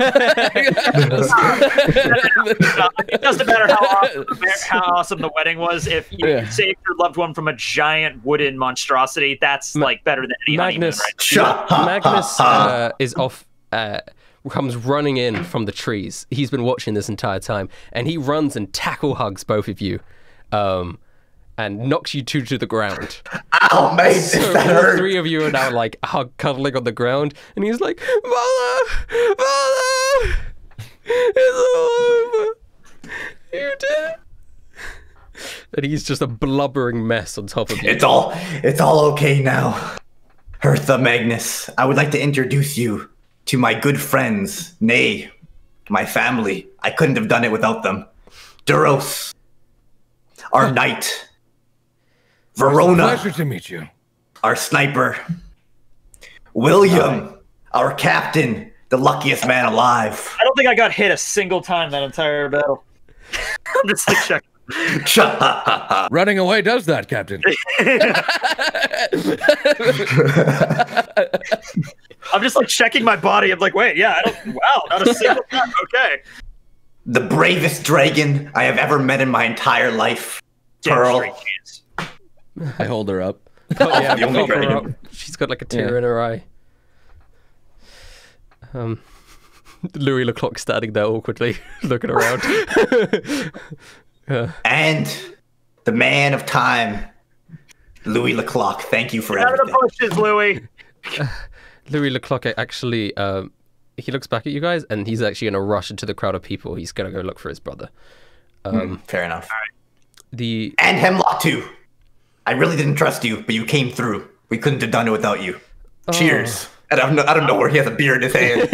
it doesn't matter how awesome, how awesome the wedding was. If you Yeah. saved your loved one from a giant wooden monstrosity, that's like better than any Magnus, honeymoon, right? Magnus uh, is off. Uh, comes running in from the trees. He's been watching this entire time, and he runs and tackle hugs both of you, um, and knocks you two to the ground. Ow, mate, So that all hurt. three of you are now like hug, cuddling on the ground, and he's like, "Mother, Mother, it's over. You did it." And he's just a blubbering mess on top of you. It's all it's all okay now. Eartha, Magnus, I would like to introduce you to my good friends, nay, my family. I couldn't have done it without them. Duros, our knight. Verona, Pleasure to meet you. our sniper. William, our captain, the luckiest man alive. I don't think I got hit a single time that entire battle. I'm just like checking. Running away does that, Captain. I'm just like checking my body. I'm like, wait, yeah, I don't. Wow, not a single time. Okay. The bravest dragon I have ever met in my entire life. Damn Pearl. straight chance. I hold her up. Oh, yeah, The only pop her dragon. up. She's got like a tear Yeah. in her eye. Um, Louis Leclerc standing there awkwardly, looking around. uh, And the man of time, Louis Leclerc. Thank you for Out of everything. the bushes, Louis. Louis Leclerc actually, um, he looks back at you guys, and he's actually going to rush into the crowd of people. He's going to go look for his brother. Um, Fair enough. The And Hemlock too. I really didn't trust you, but you came through. We couldn't have done it without you. Cheers. And I don't know, I don't know where he has a beer in his hand.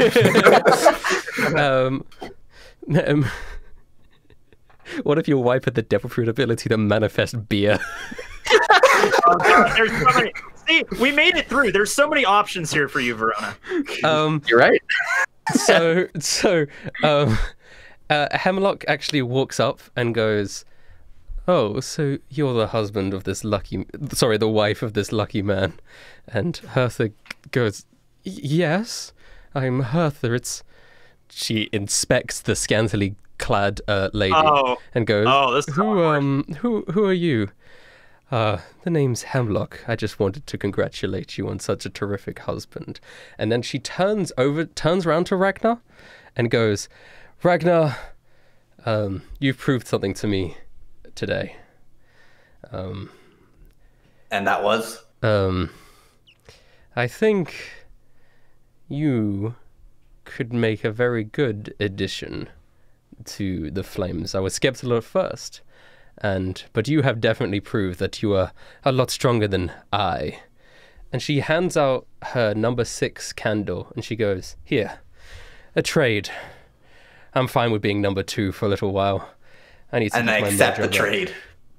um, um, what if your wife had the devil fruit ability to manifest beer? Oh, God, there's so many. See, we made it through. There's so many options here for you, Verona. Um, You're right. so so um uh, Hemlock actually walks up and goes, "Oh, so you're the husband of this lucky sorry the wife of this lucky man." And Hertha goes, "Y- yes, I'm Hertha. It's..." She inspects the scantily clad uh, lady Oh. and goes, Oh, this is who awkward. um who who are you?" Uh, the name's Hemlock. I just wanted to congratulate you on such a terrific husband. And then she turns over, turns around to Ragnar and goes, "Ragnar, um, you've proved something to me today. Um, And that was? um, I think you could make a very good addition to the Flames. I was skeptical at first, and but you have definitely proved that you are a lot stronger than I." And she hands out her number six candle, and she goes, "Here, a trade. I'm fine with being number two for a little while. I need to And I keep my accept mojo the up." trade.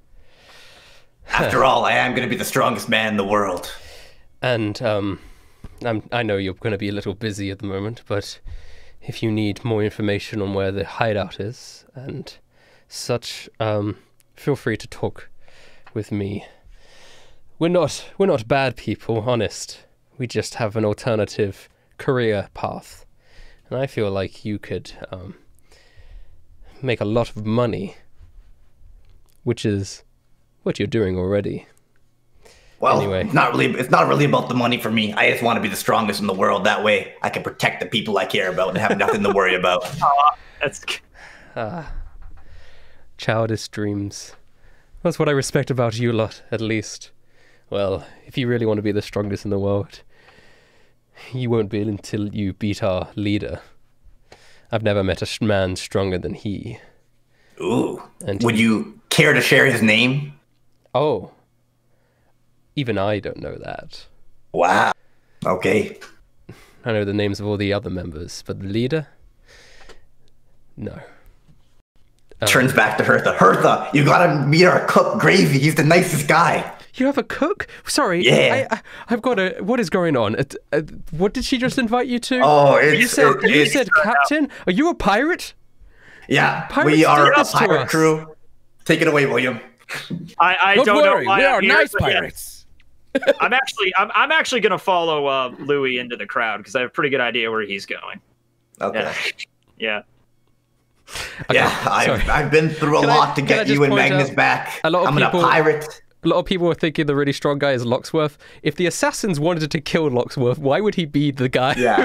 After all, I am going to be the strongest man in the world. And um, I'm, I know you're going to be a little busy at the moment, but if you need more information on where the hideout is and such, um, feel free to talk with me. We're not we're not bad people, honest. we just have an alternative career path. And I feel like you could um, make a lot of money, which is what you're doing already. Well, Anyway. it's not really it's not really about the money for me. I just want to be the strongest in the world. That way I can protect the people I care about and have nothing to worry about. That's Ah, childish dreams. That's what I respect about you lot, at least. Well, if you really want to be the strongest in the world, you won't be until you beat our leader. I've never met a sh- man stronger than he. Ooh. And Would he- you care to share his name? Oh. Even I don't know that. Wow. Okay. I know the names of all the other members, but the leader? No. Um, Turns back to Hertha. Hertha, you gotta meet our cook, Gravy. He's the nicest guy. You have a cook? Sorry, Yeah. I, I, I've got a... What is going on? Uh, uh, what did she just invite you to? Oh, it's... you said, it- you it's- said captain? Are you a pirate? yeah, Pirates we are did a this to pirate us. crew. Take it away, William. I, I Don't, don't worry, know why we I'm are here, nice but yeah. pirates. I'm actually I'm I'm actually gonna follow uh, Louis into the crowd because I have a pretty good idea where he's going. Okay. Yeah. Yeah. Okay, yeah, I've, sorry. I've been through a Can I- lot to can I get just you and point Magnus out back. a lot of I'm people- a pirate. A lot of people were thinking the really strong guy is Locksworth. If the assassins wanted to kill Locksworth, why would he be the guy? Yeah.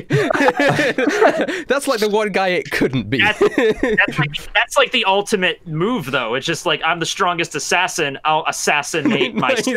That's like the one guy it couldn't be. That's, that's like that's like the ultimate move though. It's just like I'm the strongest assassin. I'll assassinate myself.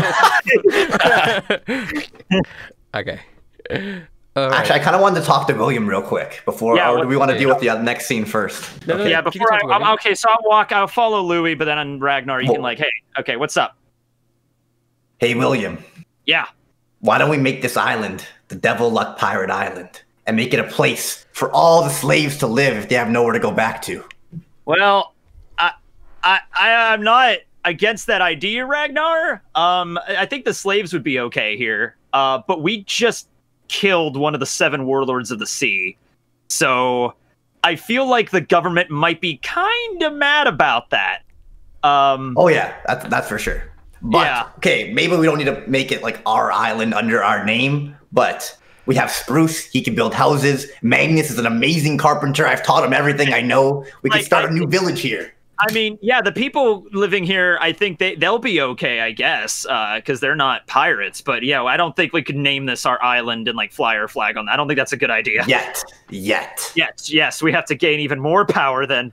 Okay. All right. Actually, I kind of wanted to talk to William real quick before. Yeah, or do what- we want to yeah. deal with the uh, next scene first? No, no, Okay. Yeah, You can before I, talk to I'm, William. okay, so I'll walk. I'll follow Louis, but then on Ragnar, you Whoa. can like, hey, okay, what's up? Hey, William. Yeah. Why don't we make this island the Devil Luck Pirate Island and make it a place for all the slaves to live if they have nowhere to go back to? Well, I, I, I I'm not against that idea, Ragnar. Um, I I think the slaves would be okay here. Uh, but we just killed one of the seven warlords of the sea, so I feel like the government might be kind of mad about that. Um, Oh yeah, that's that's for sure. But Yeah. okay, maybe we don't need to make it like our island under our name, but we have Spruce, he can build houses. Magnus is an amazing carpenter. I've taught him everything I know. We can Like, start I a new think- village here. I mean, yeah, the people living here, I think they they'll be okay, I guess, because they're not pirates. But yeah, I don't think we could name this our island and like fly our flag on that. I don't think that's a good idea. Yet. Yet. Yes, yes, we have to gain even more power then.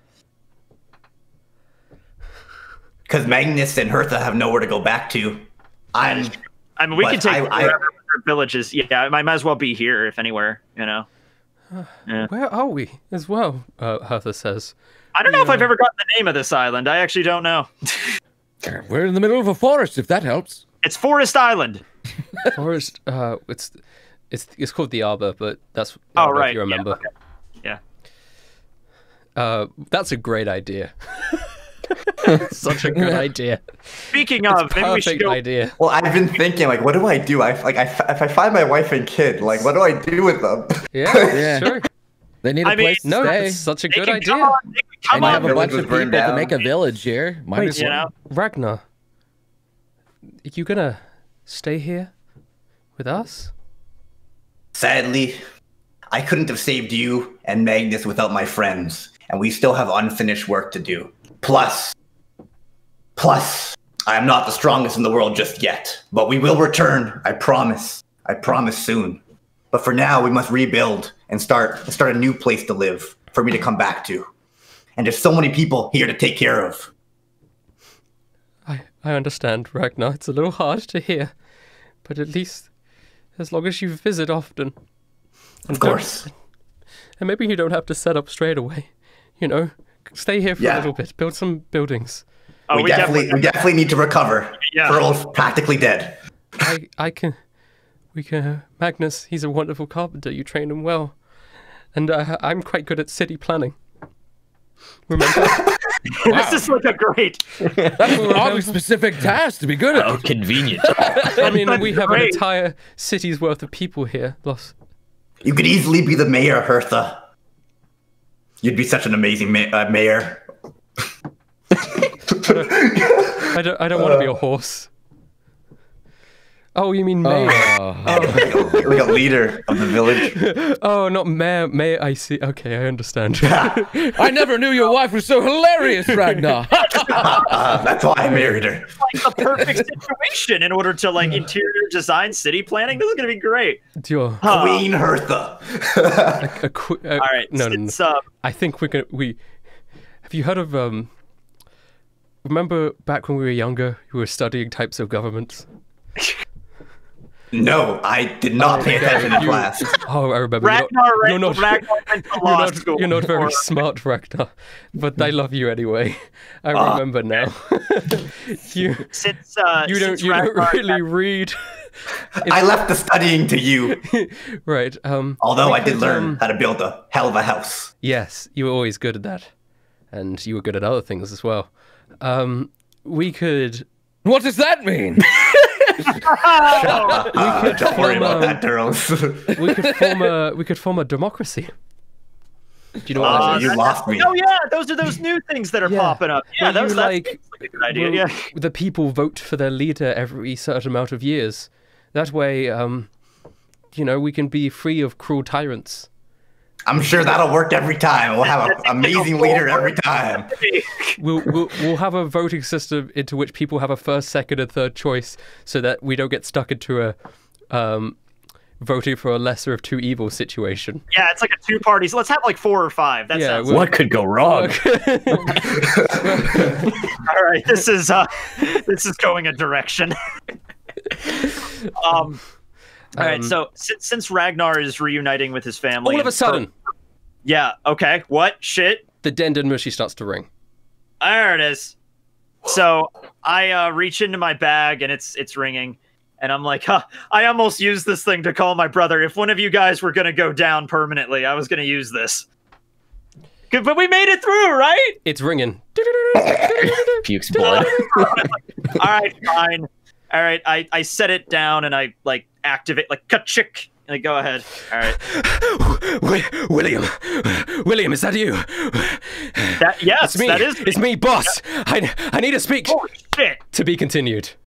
Because Magnus and Hertha have nowhere to go back to. I'm I mean, we But can take I- I- wherever our villages. Yeah, I might as well be here if anywhere. You know. Where are we as well? Uh, Hertha says. I don't know if I've ever gotten the name of this island. I actually don't know. We're in the middle of a forest, if that helps. It's Forest Island. Forest. Uh, it's it's it's called the Arbor, but that's. Oh, I don't know if right, you yeah, remember. okay. Yeah. Uh, that's a great idea. Such a good idea. Speaking of, maybe we should Perfect go. idea. well. I've been thinking like, what do I do? I like, I, if I find my wife and kid, like, what do I do with them? Yeah, Yeah. sure. They need a I mean, place to No, stay. it's such a They good can idea. Come on, they can come And you on. have a village bunch was of people burned to down. make a village here. Might Wait, as you well. know. Ragnar, you gonna stay here with us? Sadly, I couldn't have saved you and Magnus without my friends, and we still have unfinished work to do. Plus, plus, I am not the strongest in the world just yet, but we will return. I promise. I promise soon. But for now, we must rebuild and start start a new place to live for me to come back to. And there's so many people here to take care of. I I understand, Ragnar. It's a little hard to hear, but at least as long as you visit often. And Of course. don't- And maybe you don't have to set up straight away. You know, stay here for Yeah. a little bit, build some buildings. Oh, we, definitely, we definitely need to recover. Yeah. Pearl's practically dead. I I can, we can. Magnus, he's a wonderful carpenter. You trained him well, and uh, I'm quite good at city planning. Remember? This is like a great. That's an oddly specific task to be good at. Oh, convenient. I mean, we have an Great. entire city's worth of people here. Los. You could easily be the mayor, Hertha. You'd be such an amazing ma- uh, mayor. I don't. I don't want to be a horse. Oh, you mean mayor? Oh. Like a leader of the village. Oh, not mayor. Mayor. I see. Okay, I understand. I never knew your wife was so hilarious, Ragnar. Uh, that's why I married her. Like the perfect situation in order to like interior design, city planning. This is gonna be great. Dior. Huh. Queen Hertha. A qu- uh, All right. No, no, no. Since, uh, I think we're gonna. We. Have you heard of um? Remember back when we were younger, we were studying types of governments. No, I did not pay attention in You- class. Oh, I remember. Ragnar, you're not, you're not, Ragnar went to you're law not, school. you're not very before. smart, Ragnar, but I love you anyway. I Ah. remember now. you Since uh, you don't since you Ragnar don't really had- read. I left the studying to you. Right. Um. Although we I did could, learn um, how to build a hell of a house. Yes, you were always good at that, and you were good at other things as well. Um. We could. What does that mean? Uh, don't worry form about a- that, Duros. We could form a. We could form a democracy. Do you know what Uh, that you is? lost me. Oh yeah, those are those new things that are Yeah. popping up. Yeah, Where those you, that's like, like a good idea. Well, Yeah. the people vote for their leader every certain amount of years. That way, um, you know, we can be free of cruel tyrants. I'm sure that'll work every time. We'll have an amazing leader every time. We'll, we'll we'll have a voting system into which people have a first, second, and third choice, so that we don't get stuck into a um, voting for a lesser of two evils situation. Yeah, it's like a two parties. Let's have like four or five. That Yeah, sounds. we'll- What could go wrong? All right, this is uh, this is going a direction. um. All right, Um, so since, since Ragnar is reuniting with his family, All of a and- sudden, yeah. Okay. What shit? the Denden Mushi starts to ring. There it is. So I uh, reach into my bag and it's it's ringing, and I'm like, huh, I almost used this thing to call my brother. If one of you guys were gonna go down permanently, I was gonna use this. Good, but we made it through, right? It's ringing. Pukes blood. All right, fine. All right, I I set it down and I like activate like ka-chick. Like, go ahead. All right. Wi- William, William, is that you? That yes, It's me. that is. It's me, boss. I I need to speak. Holy shit! To be continued.